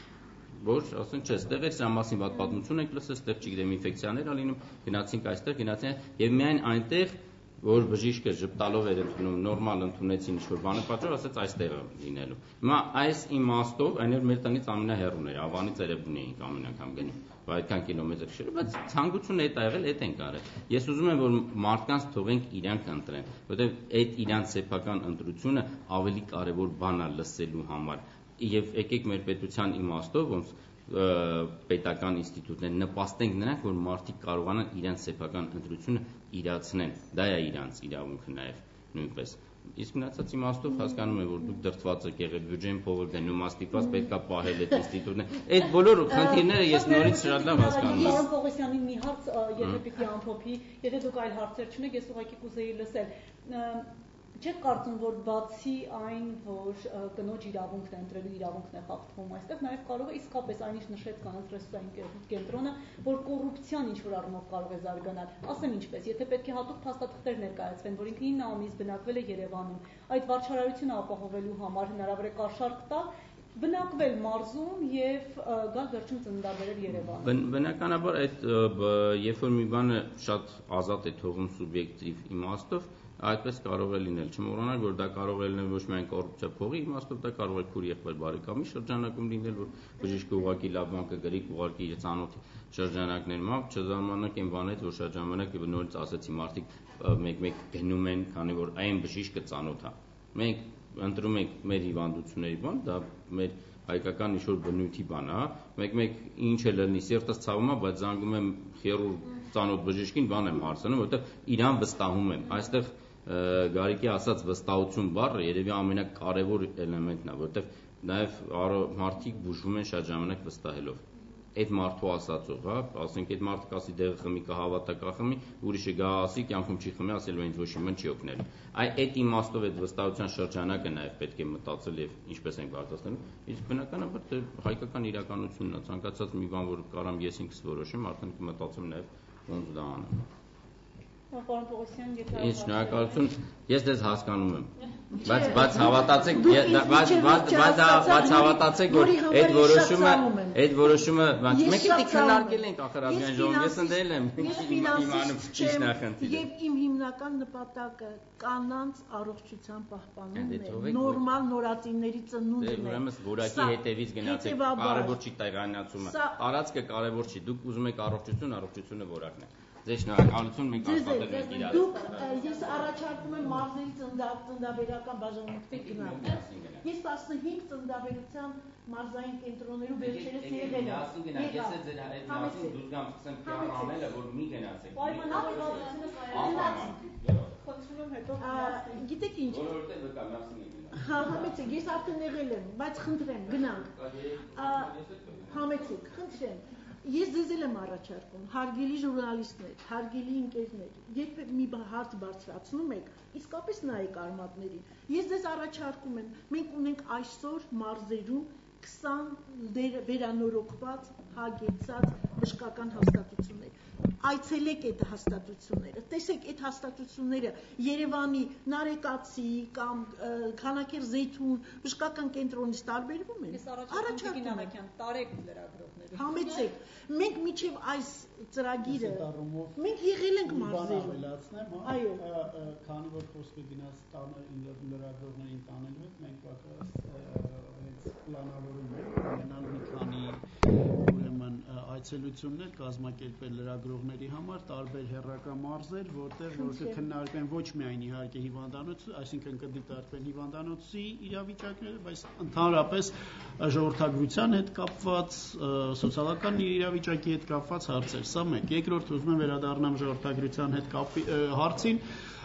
որ ասեն, չէ, ստեղ էր սրա մասին վատ պատմություն եք լսել, ստեղ չգիտեմ ինֆեկցիաներ ա լինում, գնացինք այստեղ, գնացին եւ միայն այնտեղ, որ բժիշկը ժպտալով էր ընդունում, նորմալ ընդունեցին ինչ-որ բանը պատճառ, ասեց այստեղ է լինելու։ Հիմա այս իմաստով, այն էր մեր տնից ամենահեռուն էր, Ավանից Էրեբունի էինք ամեն անգամ գնում, այդքան կիլոմետր քշելու, բայց ցանկությունը այդ ա եղել, այդ ենք արել։ Ես ուզում եմ, որ մարդկանց թողենք իրանք ընտրեն, որովհետեւ այդ իրանց սեփական ընտրությունը ավելի կարեւոր բան է լսելու համար։ Եվ եկեք մեր պետության իմաստով, ոնց պետական ինստիտուտներ նպաստենք նրանք, որ մարդիկ կարողանան իրենց սեփական ընտրությունը իրացնեն։ Դա է իրանց իրավունքը նաև նույնպես։ Իսկ մնացած իմաստով հասկանում եմ, որ դուք դրդված եք եղել, բյուջեն փողը գնում, աստիճան պետքա պահել այդ ինստիտուտները։ Այդ բոլոր խնդիրները ես նորից շատ լավ հասկանում եմ։ Պարոն Պողոսյանի մի հարց, եթե պիտի ամփոփի, եթե դուք այլ հարցեր չունեք, ես ուղղակի կուզեի լսել։ Չեք կարծում, որ բացի այն, որ կնոջ իրավունքն է, ընտրելու իրավունքն է խախտվում այստեղ, նաև կարող է իսկապես այնիշ նշեց կանանց ռեսուրսային կենտրոնը, որ կոռուպցիան ինչ-որ առումով կարող է զարգանալ։ Ասեմ ինչպես, եթե պետք է հատուկ փաստաթղթեր ներկայացվեն, որ ինքը ինը ամիս բնակվել է Երևանում, այդ վարչարարությունը ապահովելու համար հնարավոր է կաշառք տալ, բնակվել մարզում եւ գալ վերջում ծննդաբերել Երևանում։ Բնականաբար այդ երբ որ մի բանը շատ ազատ է թողում սուբյեկտիվ իմաստով, այդպես կարող է լինել, չմոռանալ, որ դա կարող է լինել ոչ միայն կոռուպցիա փողի իմաստով, դա կարող է քուր եղբայր բարեկամի շրջանակում լինել, որ բժիշկը ուղղակի լավ բան կգրի, ուղղակի իր ծանոթ շրջանակներում, չզարմանաք այն բանից, որ շատ ժամանակ եւ նորից ասեցի, մարդիկ մեկ-մեկ գնում են, քանի որ այն բժիշկը ծանոթ է։ Մենք ընտրում ենք մեր հիվանդությունների բան, դա մեր հայկական ինչ-որ բնույթի բան է, մեկ-մեկ ինչ է լինի, սիրտս ցավում է, բայց զանգում եմ խիրուրգ ծանոթ բժիշկին, բան եմ հարցնում, որովհետև իրան վստահում եմ։ Այստեղ Գարիկի ասած վստահություն բառը երևի ամենակարևոր էլեմենտն է, որովհետև նաև մարդիկ բուժվում են շատ ժամանակ վստահելով։ Այդ մարդու ասածով, հա, ասենք այդ մարդը կասի դեղը խմի, կհավատա կախմի, ուրիշը գա ասի, կյանքում չի խմի, ասելու ինձ ոչ իմ չի օգնել։ Այ այդ իմաստով այդ վստահության շրջանակը նաև պետք է մտածել եւ ինչպես ենք արտասանում։ Իսկ բնականաբար դե հայկական իրականությունն է, ցանկացած մի բան, որ կարամ ես ինքս որոշեմ, արդեն կմտածեմ նաև ոնց դա անեմ։ Պարոն Պողոսյան, Ինչ շնորհակալություն, ես դες հասկանում եմ։ Բայց բայց հավատացեք, բայց բայց բայց հավատացեք, որ այդ որոշումը, այդ որոշումը մենք դի քննարկել ենք ախր ազգային ժողովում, ես ընդել եմ իմանում ճիշտ նախնդիրը։ Եվ իմ հիմնական նպատակը կանանց առողջության պահպանումն է, նորմալ նորածինների ծնունդն է։ Ուրեմն որակի հետևից գնացեք, կարևոր չի տեղանացումը։ Տարածքը կարևոր չի, դուք ուզում եք առողջություն, առողջությունը որակն է։ Ձեզ շնորհակալություն, մենք աշխատել ենք իրար։ Դուք ես առաջարկում եմ մարզերի ծննդաբերական բաժանմունքի գնալ։ Ես տասնհինգ ծննդաբերության մարզային կենտրոններում վերջերս եղել եմ։ Ես էլ ձեր այդ մասին դուրս գամ սկսեմ PR անելը, որ մի գնացեք։ Խնդրում եմ հետո գիտեք ինչ։ Որովհետև վկա մարզին եք։ Հա, համեցեք, ես արդեն եղել եմ, բայց խնդրեմ, գնանք։ Համեցեք, խնդրեմ։ Ես ձեզ եմ առաջարկում, հարգելի ժուրնալիստներ, հարգելի ընկերներ, երբ մի հարց բարձրացնում եք, իսկապես նայեք արմատներին։ Ես ձեզ առաջարկում եմ, մենք ունենք այսօր մարզերում քսան վերանորոգված, հագեցած բժշկական հաստատություններ։ Այցելեք այդ հաստատությունները, տեսեք այդ հաստատությունները Երևանի Նարեկացի կամ Քանաքեր Զեյթուն բժշկական կենտրոնից տարբերվում են։ Առաջարկում եմ տարեք լրագրողները։ Համեցեք, մենք միջև այս ծրագիրը մենք եղել ենք մարզերում։ Այո, քանի որ խոսքը գնաց տանը լրագրողներին տանելու հետ, մենք հենց պլանավորում ենք ունենալ մի քանի ուրեմն այցելություններ կազմակերպել լրագրողների համար տարբեր հեռակա մարզեր, որտեղ որ կքննարկվեն ոչ միայն իհարկե հիվանդանոցը, այսինքն կդիտարկվեն հիվանդանոցի իրավիճակները, բայց ընդհանրապես ժողովրդագրության հետ կապված, սոցիալական իրավիճակի հետ կապված հարցեր։ Սա մեկ։ Երկրորդ ուզում եմ վերադառնամ ժողովրդագրության հետ կապի հարցին։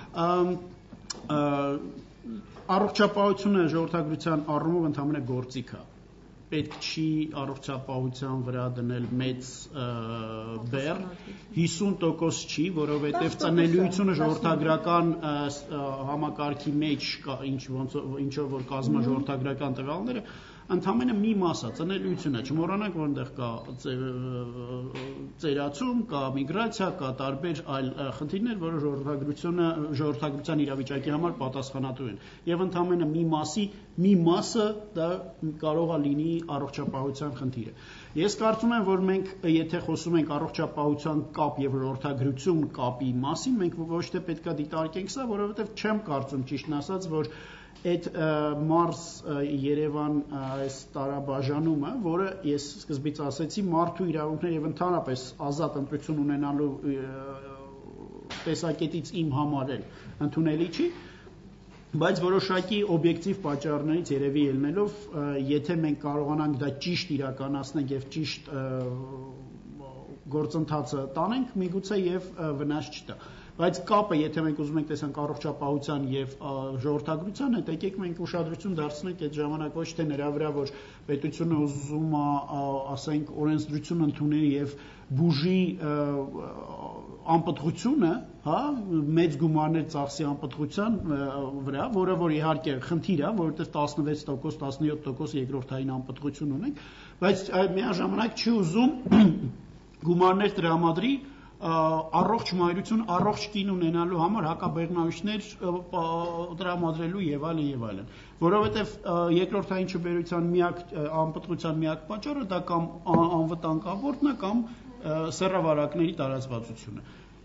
Առողջապահությունը ժողովրդագրության առումով ընդհանրապես գործիք է։ Պետք չի առողջապահության վրա դնել մեծ բեռ, հիսուն տոկոս չի, որովհետև ծնելիությունը ժողովրդագրական համակարգի մեջ ինչով որ կազմա ժողովրդագրական տվյալները, ընդհանրապես մի մասա ծնելիությունը, չմոռանանք, որ այնտեղ կա ծերացում, կա միգրացիա, կա տարբեր այլ խնդիրներ, որը ժողովրդագրությունը ժողովրդագրության իրավիճակի համար պատասխանատու են։ Եվ ընդհանրապես մի մասի մի մասը դա կարող է լինի առողջապահության խնդիրը։ Ես կարծում եմ, որ մենք եթե խոսում ենք առողջապահության կապ եւ ժողովրդագրություն կապի մասին, մենք ոչ թե պետքա դիտարկենք սա, որովհետեւ չեմ կարծում ճիշտն ասած, որ այդ մարզ Երևան այս տարաբաժանումը, որը ես սկզբից ասեցի, մարդու իրավունքներ եւ ընդհանրապես ազատ ընտրություն ունենալու տեսակետից իմ համար էլ ընդունելի չի, բայց որոշակի օբյեկտիվ պատճառներից երևի ելնելով, եթե մենք կարողանանք դա ճիշտ իրականացնենք եւ ճիշտ գործընթացը տանենք, միգուցե եւ վնաս չտա։ Բայց կապը, եթե մենք ուզում ենք տեսանք առողջապահության եւ ժողովրդագրության հետ, եկեք մենք ուշադրություն դարձնենք այդ ժամանակ ոչ թե նրա վրա, որ պետությունը ուզում է, ասենք, օրենսդրություն ընդունել եւ բուժի անպտղությունը, հա, մեծ գումարներ ծախսի անպտղության վրա, որը որ իհարկե խնդիր է, որովհետեւ տասնվեց տոկոս, տասնյոթ տոկոս երկրորդային անպտղություն ունենք, բայց միաժամանակ չի ուզում գումարներ տրամադրի առողջ մայրություն, առողջ կին ունենալու համար հակաբեղմնավորիչներ տրամադրելու եւ այլն եւ այլն, որովհետեւ երկրորդային չբերության միակ անպտղության միակ պատճառը դա կամ անվտանգավորն է կամ սեռավարակների տարածվածությունը։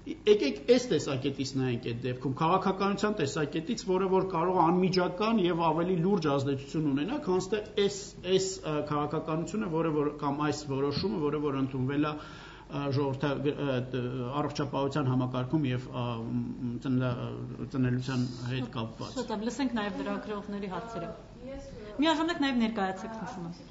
Եկեք այս տեսակետից նայենք այդ դեպքում, քաղաքականության տեսակետից, որը որ կարող է անմիջական եւ ավելի լուրջ ազդեցություն ունենա, քան թե այս այս քաղաքականությունը, որը որ կամ այս որոշումը, որը որ ընդունվել է ժողովրդի առողջապահության համակարգում եւ ծնելիության հետ կապված։ Շուտով լսենք նաեւ լրագրողների հարցերը։ Միաժամանակ նաեւ ներկայացեք խնդրում եմ։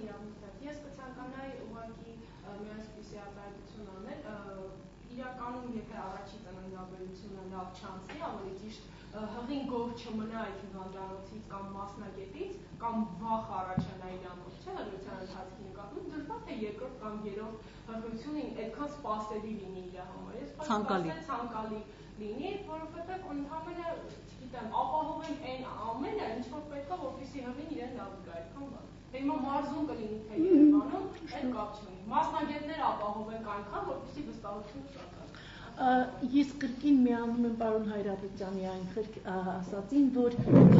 Ես կցանկանայի ուղղակի մի այսպիսի արտահայտություն անել, իրականում եթե առաջի ծննդաբերությունը լավ չանցնի, ավելի ճիշտ հղին գող չմնա այդ հիվանդանոցից կամ մասնագետից, կամ վախ առաջանա իր ամբողջ հղիության ընթացքի նկատմամբ, դժվար թե երկրորդ կամ երրորդ հղիությունը այդքան սպասելի լինի իր համար։ Ես ցանկալի ցանկալի լինի, որովհետև ընդհանրապես, չգիտեմ, ապահովենք այն ամենը, ինչ որ պետք է, որպեսզի հղին իրեն լավ զգա, այդքան բան։ Թե հիմա մարզում կլինի թե Երևանում, այդ կապ չունի։ Մասնագետները ապահովենք այնքան, որպեսզի վստահությունը շատանա։ Ես կրկին միանում եմ պարոն Հայրապետյանի այն ասածին, որ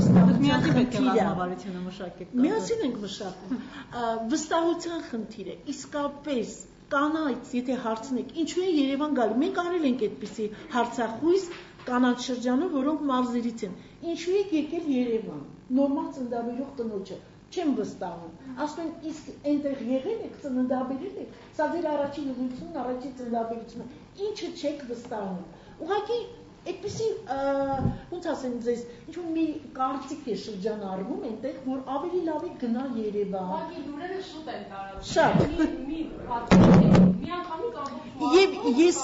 ռազմավարությունը մշակեք։ Միասին ենք մշակում։ Վստահության խնդիրը, իսկապես կանայց, եթե հարցնեք, ինչու է Երևան գալի, մենք արել ենք այդպիսի հարցախույս կանանց շրջանում, որոնք մարզերից են, ինչու եք եկել Երևան, նորմալ ծննդաբերող տնոջը, չեմ վստահում, ասում են իսկ այնտեղ եղել եք, ծննդաբերել եք, սա ձեր առաջին ուղղությունն, առաջին ծննդաբերությունը, ինչը չեք վստահում, ուղղակի այդպիսի, ոնց ասեմ ձեզ, ինչ-որ մի կարծիք է շրջանառվում այնտեղ, որ ավելի լավ է գնա Երևան։ Ուղղակի լուրերը շուտ են տարածվում։ Շատ։ Մի պատմություն, մի անգամից ամբողջ Եվ ես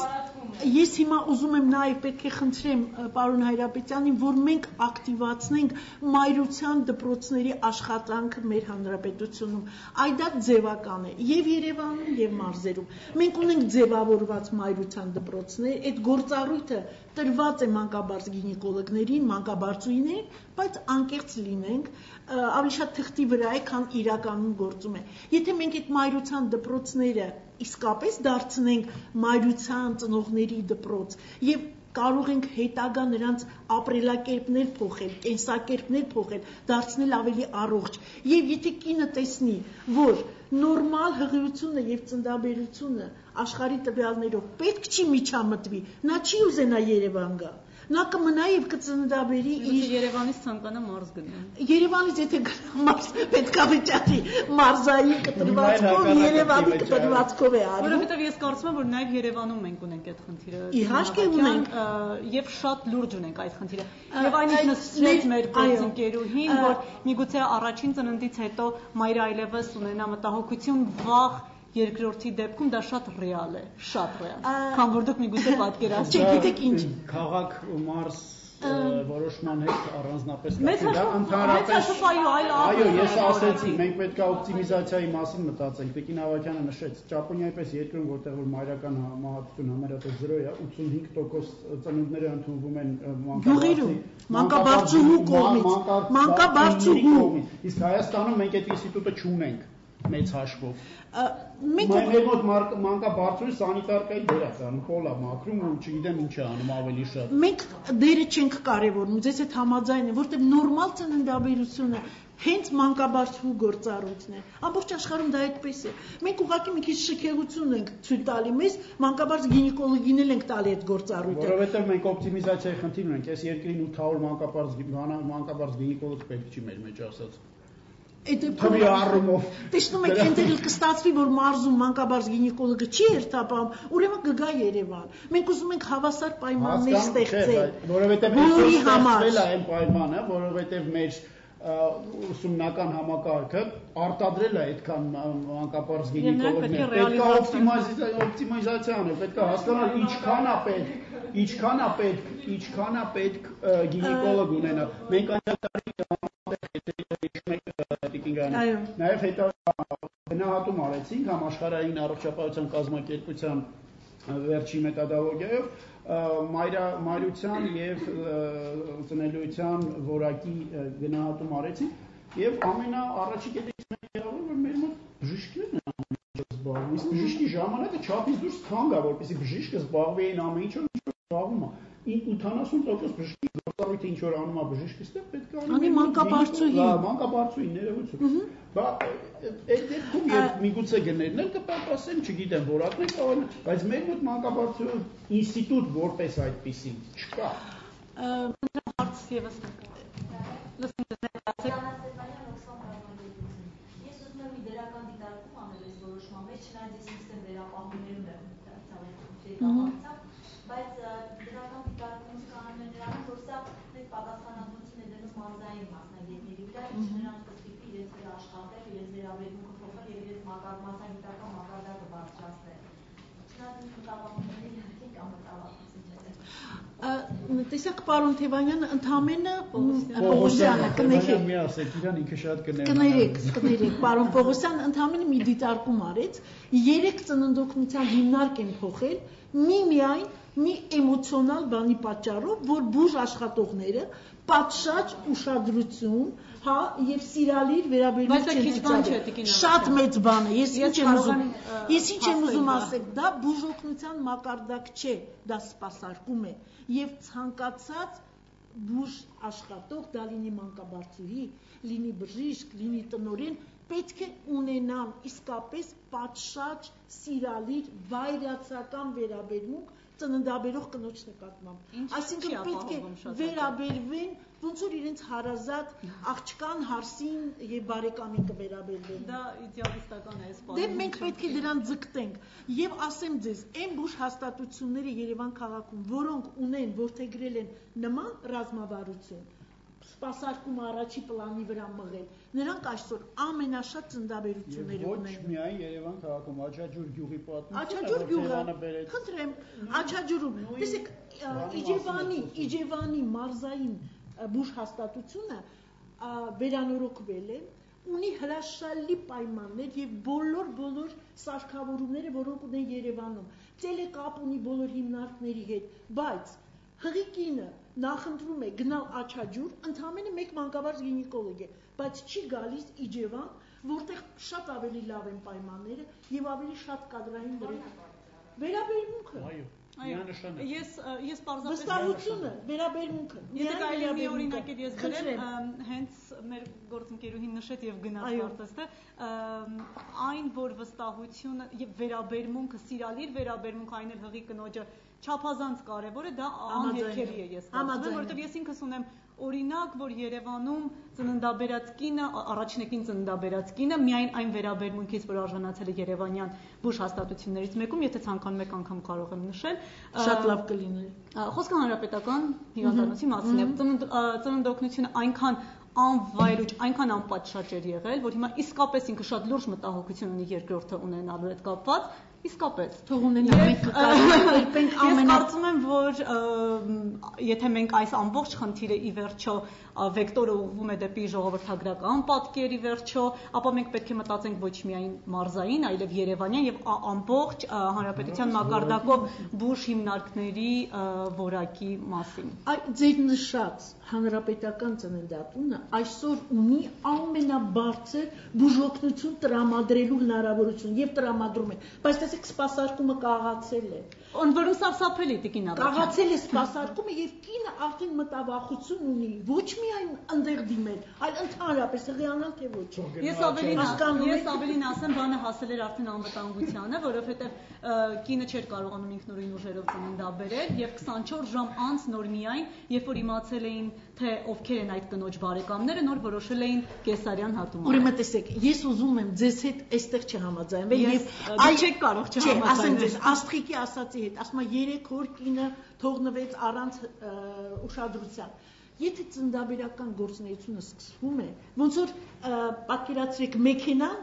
Ես հիմա ուզում եմ նաև պետք է խնդրեմ պարոն Հայրապետյանին, որ մենք ակտիվացնենք մայրության դպրոցների աշխատանքը մեր հանրապետությունում։ Այդ դա ձևական է եւ Երևանում եւ մարզերում։ Մենք ունենք ձևավորված մայրության դպրոցներ, այդ գործառույթը տրված է մանկաբարձ գինեկոլոգներին, մանկաբարձուհիներին, բայց անկեղծ լինենք, ավելի շատ թղթի վրա է, քան իրականում գործում է։ Եթե մենք այդ մայրության դպրոցները իսկապես դարձնենք մայրության ծնողների դպրոց եւ կարող ենք հետագա նրանց ապրելակերպներ փոխել, կենսակերպներ փոխել, դարձնել ավելի առողջ։ Եվ եթե կինը տեսնի, որ նորմալ հղիությունը եւ ծննդաբերությունը աշխարհի տվյալներով պետք չի միջամտվի, նա չի ուզենա Երևան գա։ Նա կմնա եւ կծննդաբերի իր Երևանից ցանկանա մարզ գնա։ Երևանից եթե գնա մարզ, պետքա վճարի մարզային կտրվածքով, Երևանի կտրվածքով է արվում։ Որովհետեւ ես կարծում եմ, որ նաեւ Երևանում մենք ունենք այդ խնդիրը։ Իհարկե ունենք եւ շատ լուրջ ունենք այդ խնդիրը։ Եվ այնինքն նշեց մեր գործընկերուհին, որ միգուցե առաջին ծննդից հետո մայրը այլևս ունենա մտահոգություն, վախ երկրորդի դեպքում դա շատ ռեալ է, շատ ռեալ։ Քան որ դուք միգուցե պատկերացնեք։ Չգիտեք ինչ։ Քաղաք մարզ որոշման հետ առանձնապես Մեծ հաշվով այո, այլ այո, ես ասեցի, մենք պետք է օպտիմիզացիայի մասին մտածենք։ Տիկին Ավագյանը նշեց, Ճապոնիայի պես երկրում, որտեղ որ մայրական մահացություն համարյա զրո է, ութսունհինգ տոկոս ծնունդները ընդունվում են մանկաբարձուհու կողմից, մանկաբարձուհու։ Իսկ Հայաստանում մենք այդ ինստիտուտը չունենք մեծ հաշվով։ Մենք մեր մոտ մանկաբարձուհի սանիտարկայի դեր է անում, խոլա մաքրում ու չգիտեմ ինչ է անում ավելի շատ։ Մենք դերը չենք կարևորում, ձեզ հետ համաձայն եմ, որտեղ նորմալ ծննդաբերությունը հենց մանկաբարձուհու գործառույթն է։ Ամբողջ աշխարհում դա այդպես է։ Մենք ուղղակի մի քիչ շքեղություն ենք ցույց տալի մեզ, մանկաբարձ գինեկոլոգին էլ ենք տալի այդ գործառույթը։ Որովհետև մենք օպտիմիզացիայի խնդիր ունենք, այս երկրին ութ հարյուր մանկաբարձ մանկաբարձ գինեկոլոգ պետք չի մեր մեջ ասած։ Թվի առումով տեսնում եք այնտեղ էլ կստացվի, որ մարզում մանկաբարձ գինեկոլոգը չի երթապահում, ուրեմն կգա Երևան։ Մենք ուզում ենք հավասար պայմաններ ստեղծել, որովհետև բոլորի համար է այն պայմանը, որովհետև մեր ուսումնական համակարգը արտադրել է այդքան մանկաբարձ գինեկոլոգներ։ Պետք է օպտիմիզացիա անել, պետք է հասկանալ ինչքան է պետք, ինչքան է պետք, ինչքան է պետք գինեկոլոգ ունենալ։ Մենք Նաև հետո գնահատում արեցինք համաշխարհային առողջապահության կազմակերպության վերջի մեթոդոլոգիայով մայրության եւ ծնելիության որակի գնահատում արեցինք եւ ամենաառաջի կետից մենք եղավ որ մեր մոտ բժիշկներն են ամեն ինչ զբաղվում, իսկ բժիշկի ժամանակը չափից դուրս թանկ է, որպեսզի բժիշկը զբաղվի այն ամեն ինչով ինչ զբաղվում է։ ութանասուն տոկոս բժշկի Սարույթը ինչ որ անում է բժիշկը, ստե պետք է անի մանկաբարձուհի։ Լավ, մանկաբարձուհի ներողություն։ Բա այդ դեպքում եւ միգուցե գներն էլ կպատասեն, չգիտեմ, որակն է կարող, բայց մեր մոտ մանկաբարձու ինստիտուտ որպես այդպեսի չկա։ Հարց եւս մեկ։ Լսենք Ես ուզում եմ մի դրական դիտարկում անել այս որոշման մեջ, չնայած ես ինքս եմ վերապահումներում եմ դարձյալ բայց դրական դիտարկումից կանոն է նրանում, որ սա մեծ պատասխանատվություն է դնում մարզային մասնագետների վրա, ինչ նրանց կստիպի իրենց վրա աշխատել, իրենց վերաբերմունքը փոխել եւ իրենց մասնագիտական մակարդակը բարձրացնել։ Չնայած ինձ մտավախությունների իհարկե կա մտավախությունները։ Տեսակ պարոն Թևանյանը ընդամենը Պողոսյանը կներեք։ Մի ասեք, իրան ինքը շատ կներեք։ Կներեք, կներեք, պարոն Պողոսյանը ընդամենը մի դիտարկում արեց, երեք ծննդօգնության հիմնարկ են փոխել, մի միայն մի էմոցիոնալ բանի պատճառով, որ բուժ աշխատողները պատշաճ ուշադրություն, հա, եւ սիրալիր վերաբերմունք չեն շատ մեծ բան է։ Ես ինչ եմ ուզում, ես ինչ եմ ուզում ասել, դա բուժօգնության մակարդակ չէ, դա սպասարկում է եւ ցանկացած բուժ աշխատող, դա լինի մանկաբարձուհի, լինի բժիշկ, լինի տնօրեն, պետք է ունենան իսկապես պատշաճ, սիրալիր, վայրացական վերաբերմունք ծննդաբերող կնոջ նկատմամբ։ Այսինքն պետք է վերաբերվեն, ոնց որ իրենց հարազատ աղջկան, հարսին եւ բարեկամին կվերաբերվեն։ Դա իդեալիստական է, սպասում։ Դե մենք պետք է դրան ձգտենք եւ ասեմ ձեզ, այն բուժ հաստատությունները Երևան քաղաքում, որոնք ունեն, որդեգրել են նման ռազմավարություն, սպասարկում առաջի պլանի վրա մղել, նրանք այսօր ամենաշատ ծննդաբերությունները ունեն։ Ոչ միայն Երևան քաղաքում, Աչաջուր գյուղի պատմությունը, Աչաջուր գյուղը, խնդրեմ, Աչաջուրում, տեսեք, Իջևանի, Իջևանի մարզային բուժ հաստատությունը վերանորոգվել է, ունի հրաշալի պայմաններ եւ բոլոր բոլոր սարքավորումները, որոնք ունեն Երևանում, տելեկապ ունի բոլոր հիմնարկների հետ, բայց հղի կինը նախընտրում է գնալ Աչաջուր, ընդամենը մեկ մանկաբարձ գինեկոլոգ է, բայց չի գալիս Իջևան, որտեղ շատ ավելի լավ են պայմանները եւ ավելի շատ կադրային վերաբերմունքը։ Այո, ես ես պարզապես վստահությունը, վերաբերմունքը։ Եթե կարելի է մի օրինակ էլ ես գրեմ, հենց մեր գործընկերուհին նշեց եւ գնաց կարծես թե այն, որ վստահությունը եւ վերաբերմունքը, սիրալիր վերաբերմունքը, այն էլ հղի կնոջը չափազանց կարևոր է, դա անհերքելի է ես կարծում եմ, որովհետև ես ինքս ունեմ օրինակ, որ Երևանում ծննդաբերած կինը, առաջնեկին ծննդաբերած կինը միայն այն վերաբերմունքից, որ արժանացել է երևանյան բուժ հաստատություններից մեկում, եթե ցանկանում եք անգամ կարող եմ նշել, շատ լավ կլիներ։ Խոսքը հանրապետական հիվանդանոցի մասին է, ծննդօգնությունը այնքան անվայրուչ, այնքան անպատշաճ էր եղել, որ հիմա իսկապես ինքը շատ լուրջ մտահոգություն ունի երկրորդը ունենալու հետ կապված, իսկապես թող ունենա մենք կկարողանանք ամենա Ես կարծում եմ, որ եթե մենք այս ամբողջ խնդիրը ի վերջո վեկտորը ուղղվում է դեպի ժողովրդագրական պատկերի վերջո, ապա մենք պետք է մտածենք ոչ միայն մարզային, այլև երևանյան եւ ամբողջ հանրապետության մակարդակով բուժ հիմնարկների որակի մասին։ Այդ ձեր նշած հանրապետական ծննդատունը այսօր ունի ամենաբարձր բուժօգնություն տրամադրելու հնարավորություն եւ տրամադրում է, բայց տեսեք սպասարկումը կաղացել է։ Ընդ որում սարսափելի տիկին Աբրահյան։ Կաղացել է սպասարկումը եւ կինը արդեն մտավախություն ունի, ոչ միայն ընդեղ դիմել, այլ ընդհանրապես հղիանալ թե ոչ։ Ես ավելին ես ավելին ասեմ, բանը հասել էր արդեն անվտանգությանը, որովհետեւ կինը չէր կարողանում ինքնուրույն ուժերով ծննդաբերել եւ քսանչորս ժամ անց նոր միայն, երբ որ իմացել էին թե ովքեր են այդ կնոջ բարեկամները, նոր որոշել էին կեսարյան հատում։ Ուրեմն տեսեք, ես ուզում եմ ձեզ հետ այստեղ չհամաձայնվել եւ այ չեք կարող չհամաձայնել։ Ասեմ ձեզ, Աստղիկի ասացի հետ, ասում է երեք օր կինը թողնվեց առանց ուշադրության։ Եթե ծննդաբերական գործունեությունը սկսվում է, ոնց որ պատկերացրեք մեքենան,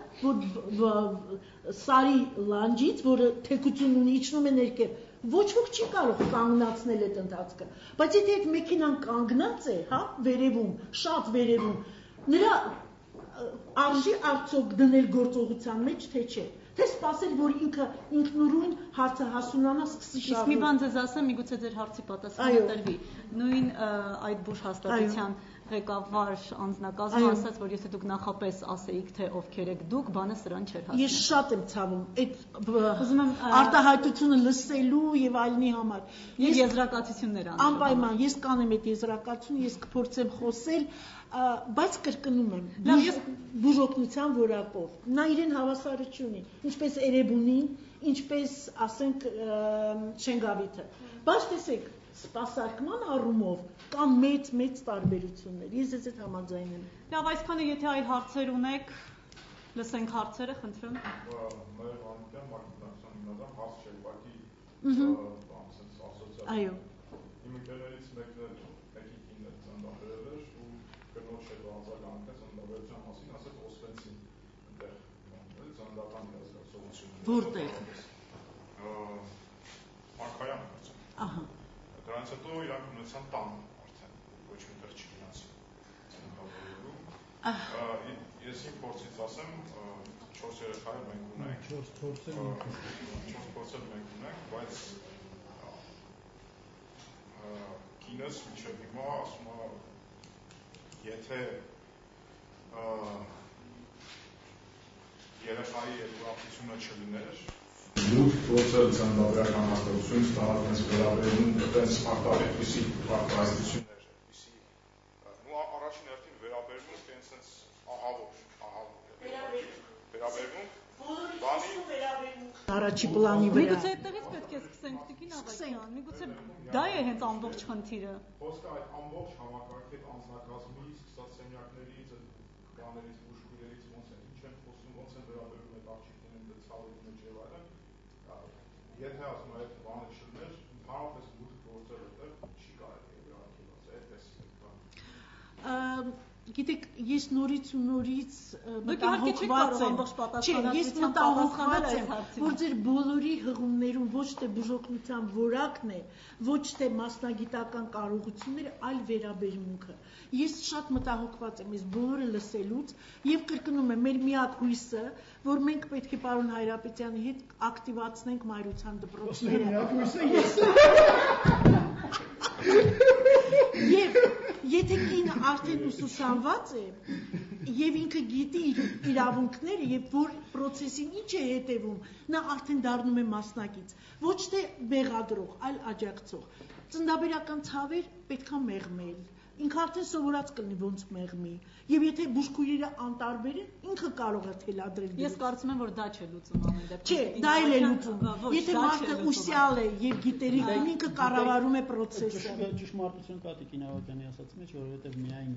որ սարի լանջից, որը թեքություն ունի, իջնում է ներքև, ոչ ոք չի կարող կանգնացնել այդ ընթացքը, բայց եթե այդ մեքենան կանգնած է, հա, վերևում, շատ վերևում, նրա արժի արդյոք դնել գործողության մեջ, թե չէ, թե սպասել, որ ինքը ինքնուրույն հարցը հասունանա, սկսի շարժել։ Իսկ մի բան ձեզ ասեմ, միգուցե ձեր հարցի պատասխանը տրվի։ Նույն այդ բուժ հաստատության ղեկավար անձնակազմը ասաց, որ եթե դուք նախապես ասեիք, թե ովքեր եք դուք, բանը սրան չէր հասնում։ Ես շատ եմ ցավում այդ արտահայտությունը լսելու եւ այլնի համար։ Ես եզրակացություններ անեմ։ Անպայման ես կանեմ այդ եզրակացությունը, ես կփորձեմ խոսել, բայց կրկնում եմ, բուժօգնության որակով։ Նա իրեն հավասարություն ունի, ինչպես Էրեբունին, ինչպես ասենք Շենգավիթը։ Բայց տեսեք, սպասարկման առումով կան մեծ-մեծ տարբերություններ։ Ես ձեզ հետ համաձայն եմ։ Լավ, այսքանը եթե այլ հարցեր ունեք, լսենք հարցերը, խնդրեմ։ Մեր անձնական մակնաբանության հիմնական հարց չէ, ուղղակի ասենց ասոցիացիա։ Այո։ Իմ ընկերներից մեկն էլ մեկի կինը ծննդաբերել էր ու կնոջ հետ բացականքը ծննդաբերության մասին ասեց Օսվենցիմ այնտեղ ծննդական իրազեկացողություն։ Որտեղ։ Մարկայան ասեմ։ Ահա։ Դրանից հետո իրանք ունեցան տան արդեն, ոչ միտեղ չգնացին ծննդաբերելու։ Ես իմ փորձից ասեմ, չորս երեխայով մենք ունենք, չորս փորձել մենք ունենք, բայց կինս մինչև հիմա ասում է, եթե երեխայի երկրորդությունը չլիներ, դուք փորձել ծննդաբերական հաստատություն ստանալ հենց վերաբերում հենց արտարեքույսի պարտավորություններ, այսպիսի ու առաջին հերթին վերաբերում հենց հենց ահավոր, ահավոր վերաբերում բանի առաջի պլանի վրա։ Միգուցե այդտեղից պետք է սկսենք Տիկին Աղաքյան, միգուցե դա է հենց ամբողջ խնդիրը։ Խոսքը այդ ամբողջ համակարգի անձնակազմի սկսած սենյակներից, բաներից, բուժքույրերից ոնց են, ինչ են խոսում, ոնց են վերաբերում այդ աղջիկներին, այդ ցավերի մեջ եւ այլն։ Եթե ասում այդ բանը չլներ, ընդհանրապես մուտք գործել այդտեղ չի կարելի վերականգնված, այդպես է։ Գիտեք, ես նորից ու նորից մտահոգված եմ, չէ, ես մտահոգված եմ, որ ձեր բոլորի հղումներում ոչ թե բուժօգնության որակն է, ոչ թե մասնագիտական կարողությունները, այլ վերաբերմունքը։ Ես շատ մտահոգված եմ այս բոլորը լսելուց եւ կրկնում եմ, մեր միակ հույսը, որ մենք պետք է պարոն Հայրապետյանի հետ ակտիվացնենք մայրության դպրոցները։ Միակ հույսը ես։ Եվ եթե կինը արդեն ուսուցանված է եւ ինքը գիտի իր իրավունքները եւ որ process-ին ինչ է հետեւում, նա արդեն դառնում է մասնակից, ոչ թե մեղադրող, այլ աջակցող։ Ծննդաբերական ցավեր պետքա մեղմել։ Ինքը արդեն սովորած կլինի ոնց մեղմի։ Եվ եթե բուժքույրերը անտարբեր են, ինքը կարող է թելադրել։ Ես կարծում եմ, որ դա չէ լուծում ամեն դեպքում։ Չէ, դա էլ է լուծում։ Եթե մարդը ուսյալ է եւ գիտելիք ունի, ինքը կառավարում է process-ը։ Ճշմարտություն կա Տիկին Ավագյանի ասած մեջ, որովհետեւ միայն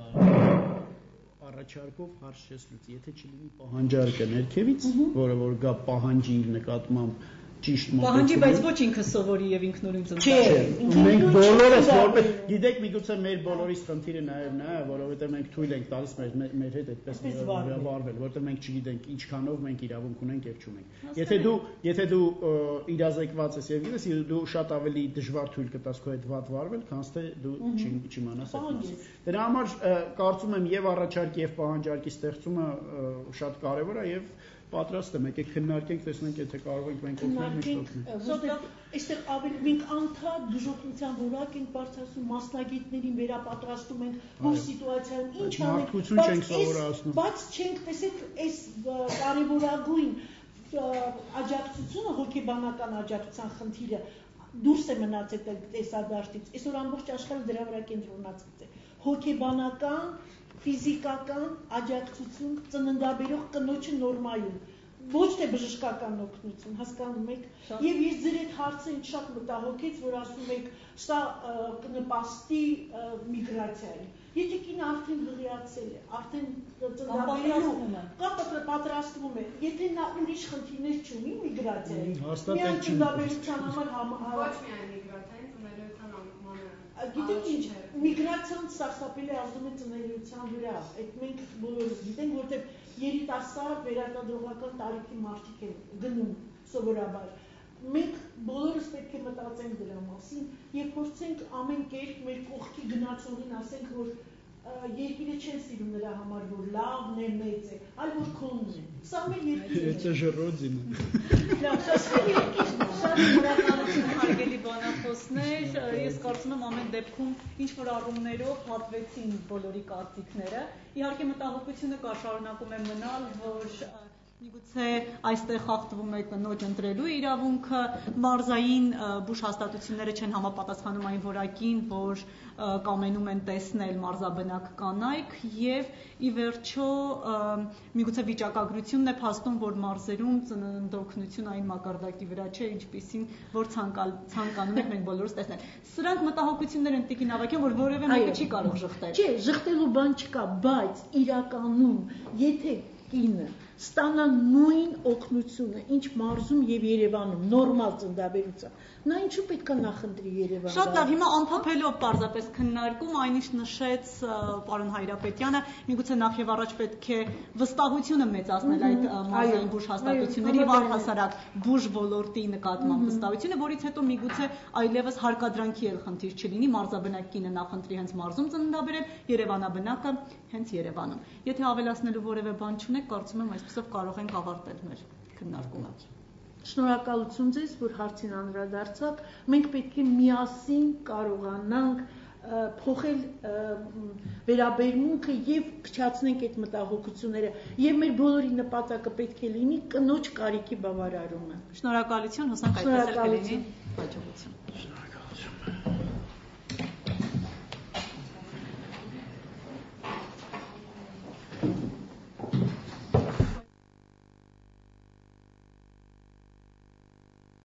առաջարկով հարց չես լուծի, եթե չլինի պահանջարկը ներքևից, որը որ գա պահանջի իր նկատմամբ ճիշտ մոտեցում։ Պահանջի, բայց ոչ ինքը սովորի եւ ինքնուրույն ծննդաբերել։ Չէ, մենք բոլորս որպես գիտեք, միգուցե մեր բոլորիս խնդիրը նաեւ նա է, որովհետեւ մենք թույլ ենք տալիս մեր մեր հետ այդպես վարվել, որովհետեւ մենք չգիտենք ինչքանով մենք իրավունք ունենք եւ չունենք։ Եթե դու եթե դու իրազեկված ես եւ գիտես, դու շատ ավելի դժվար թույլ կտաս քո հետ վատ վարվել, քան թե դու չիմանաս այդ մասին։ Դրա համար կարծում եմ եւ առաջարկ եւ պահանջարկի ստեղծումը շատ կարեւոր է եւ պատրաստ եմ, եկեք քննարկենք, տեսնենք, եթե կարող ենք մենք օգնել, մենք օգնենք։ Որտեղ այստեղ ավելի մենք անդադ բուժօգնության որակ ենք բարձրացնում, մասնագետներին վերապատրաստում ենք, որ սիտուացիայում ինչ անենք, բայց չենք տեսեք այս կարևորագույն աջակցությունը, հոգեբանական աջակցության խնդիրը դուրս է մնացել տեսադաշտից։ Այսօր ամբողջ աշխարհը դրա վրա կենտրոնացած է։ Հոգեբանական ֆիզիկական աջակցություն ծննդաբերող կնոջը նորմայում, ոչ թե բժշկական օգնություն, հասկանում եք, եւ ես ձեր այդ հարցը ինձ շատ մտահոգեց, որ ասում եք, սա կնպաստի միգրացիային։ Եթե կինը արդեն հղիացել է, արդեն ծննդաբերելու, կապը պատրաստվում է, եթե նա ուրիշ խնդիրներ չունի միգրացիայի, միայն ծննդաբերության համար ոչ միայն միգրացիային, ծննդաբերության անկմանը։ Գիտեք ինչ, միգրացիան սարսափելի ազդում է ծնելիության վրա, այդ մենք բոլորս գիտենք, որտեղ երիտասարդ վերարտադրողական տարիքի մարդիկ են գնում սովորաբար։ Մենք բոլորս պետք է մտածենք դրա մասին եւ փորձենք ամեն կերպ մեր կողքի գնացողին ասենք, որ երկիրը չեն սիրում նրա համար, որ լավն է, մեծ է, այլ որ քոնն է։ Սա մեր երկիրն է։ Це же родина. Լավ, սա երկիրն է։ Շատ շնորհակալություն հարգելի բանախոսներ, ես կարծում եմ ամեն դեպքում ինչ որ առումներով հատվեցին բոլորի կարծիքները։ Իհարկե մտահոգությունը կա, շարունակում է մնալ, որ միգուցե այստեղ խախտվում է կնոջ ընտրելու իրավունքը, մարզային բուժ հաստատությունները չեն համապատասխանում այն որակին, որ կամենում են տեսնել մարզաբնակ կանայք եւ ի վերջո միգուցե վիճակագրությունն է փաստում, որ մարզերում ծննդօգնություն այն մակարդակի վրա չէ, ինչպիսին որ ցանկանում ենք մենք բոլորս տեսնել։ Սրանք մտահոգություններ են Տիկին Ավագյան, որ որևէ մեկը չի կարող ժխտել։ Չէ, ժխտելու բան չկա, բայց իրականում եթե կինը ստանա նույն օգնությունը, ինչ մարզում եւ Երևանում նորմալ ծննդաբերության, նա ինչու պետք է նախընտրի Երևանը։ Շատ լավ, հիմա ամփոփելով պարզապես քննարկում, այնինչ նշեց պարոն Հայրապետյանը, միգուցե նախ եւ առաջ պետք է վստահությունը մեծացնել այդ մարզային բուժ հաստատությունների եւ առհասարակ բուժ ոլորտի նկատմամբ վստահությունը, որից հետո միգուցե այլևս հարկադրանքի էլ խնդիր չլինի, մարզաբնակ կինը նախընտրի հենց մարզում ծննդաբերել, Երևանաբնակը հենց Երևանում։ Եթե ավելացնելու որևէ բան չունեք, կարծում եմ այսպեսով կարող ենք ավարտել մեր քննարկումը։ Շնորհակալություն ձեզ, որ հարցին անդրադարձաք։ Մենք պետք է միասին կարողանանք փոխել վերաբերմունքը եւ փչացնենք այդ մտահոգությունները եւ մեր բոլորի նպատակը պետք է լինի կնոջ կարիքի բավարարումը։ Շնորհակալություն, հուսանք այդպես էլ կլինի։ Հաջողություն։ Շնորհակալություն։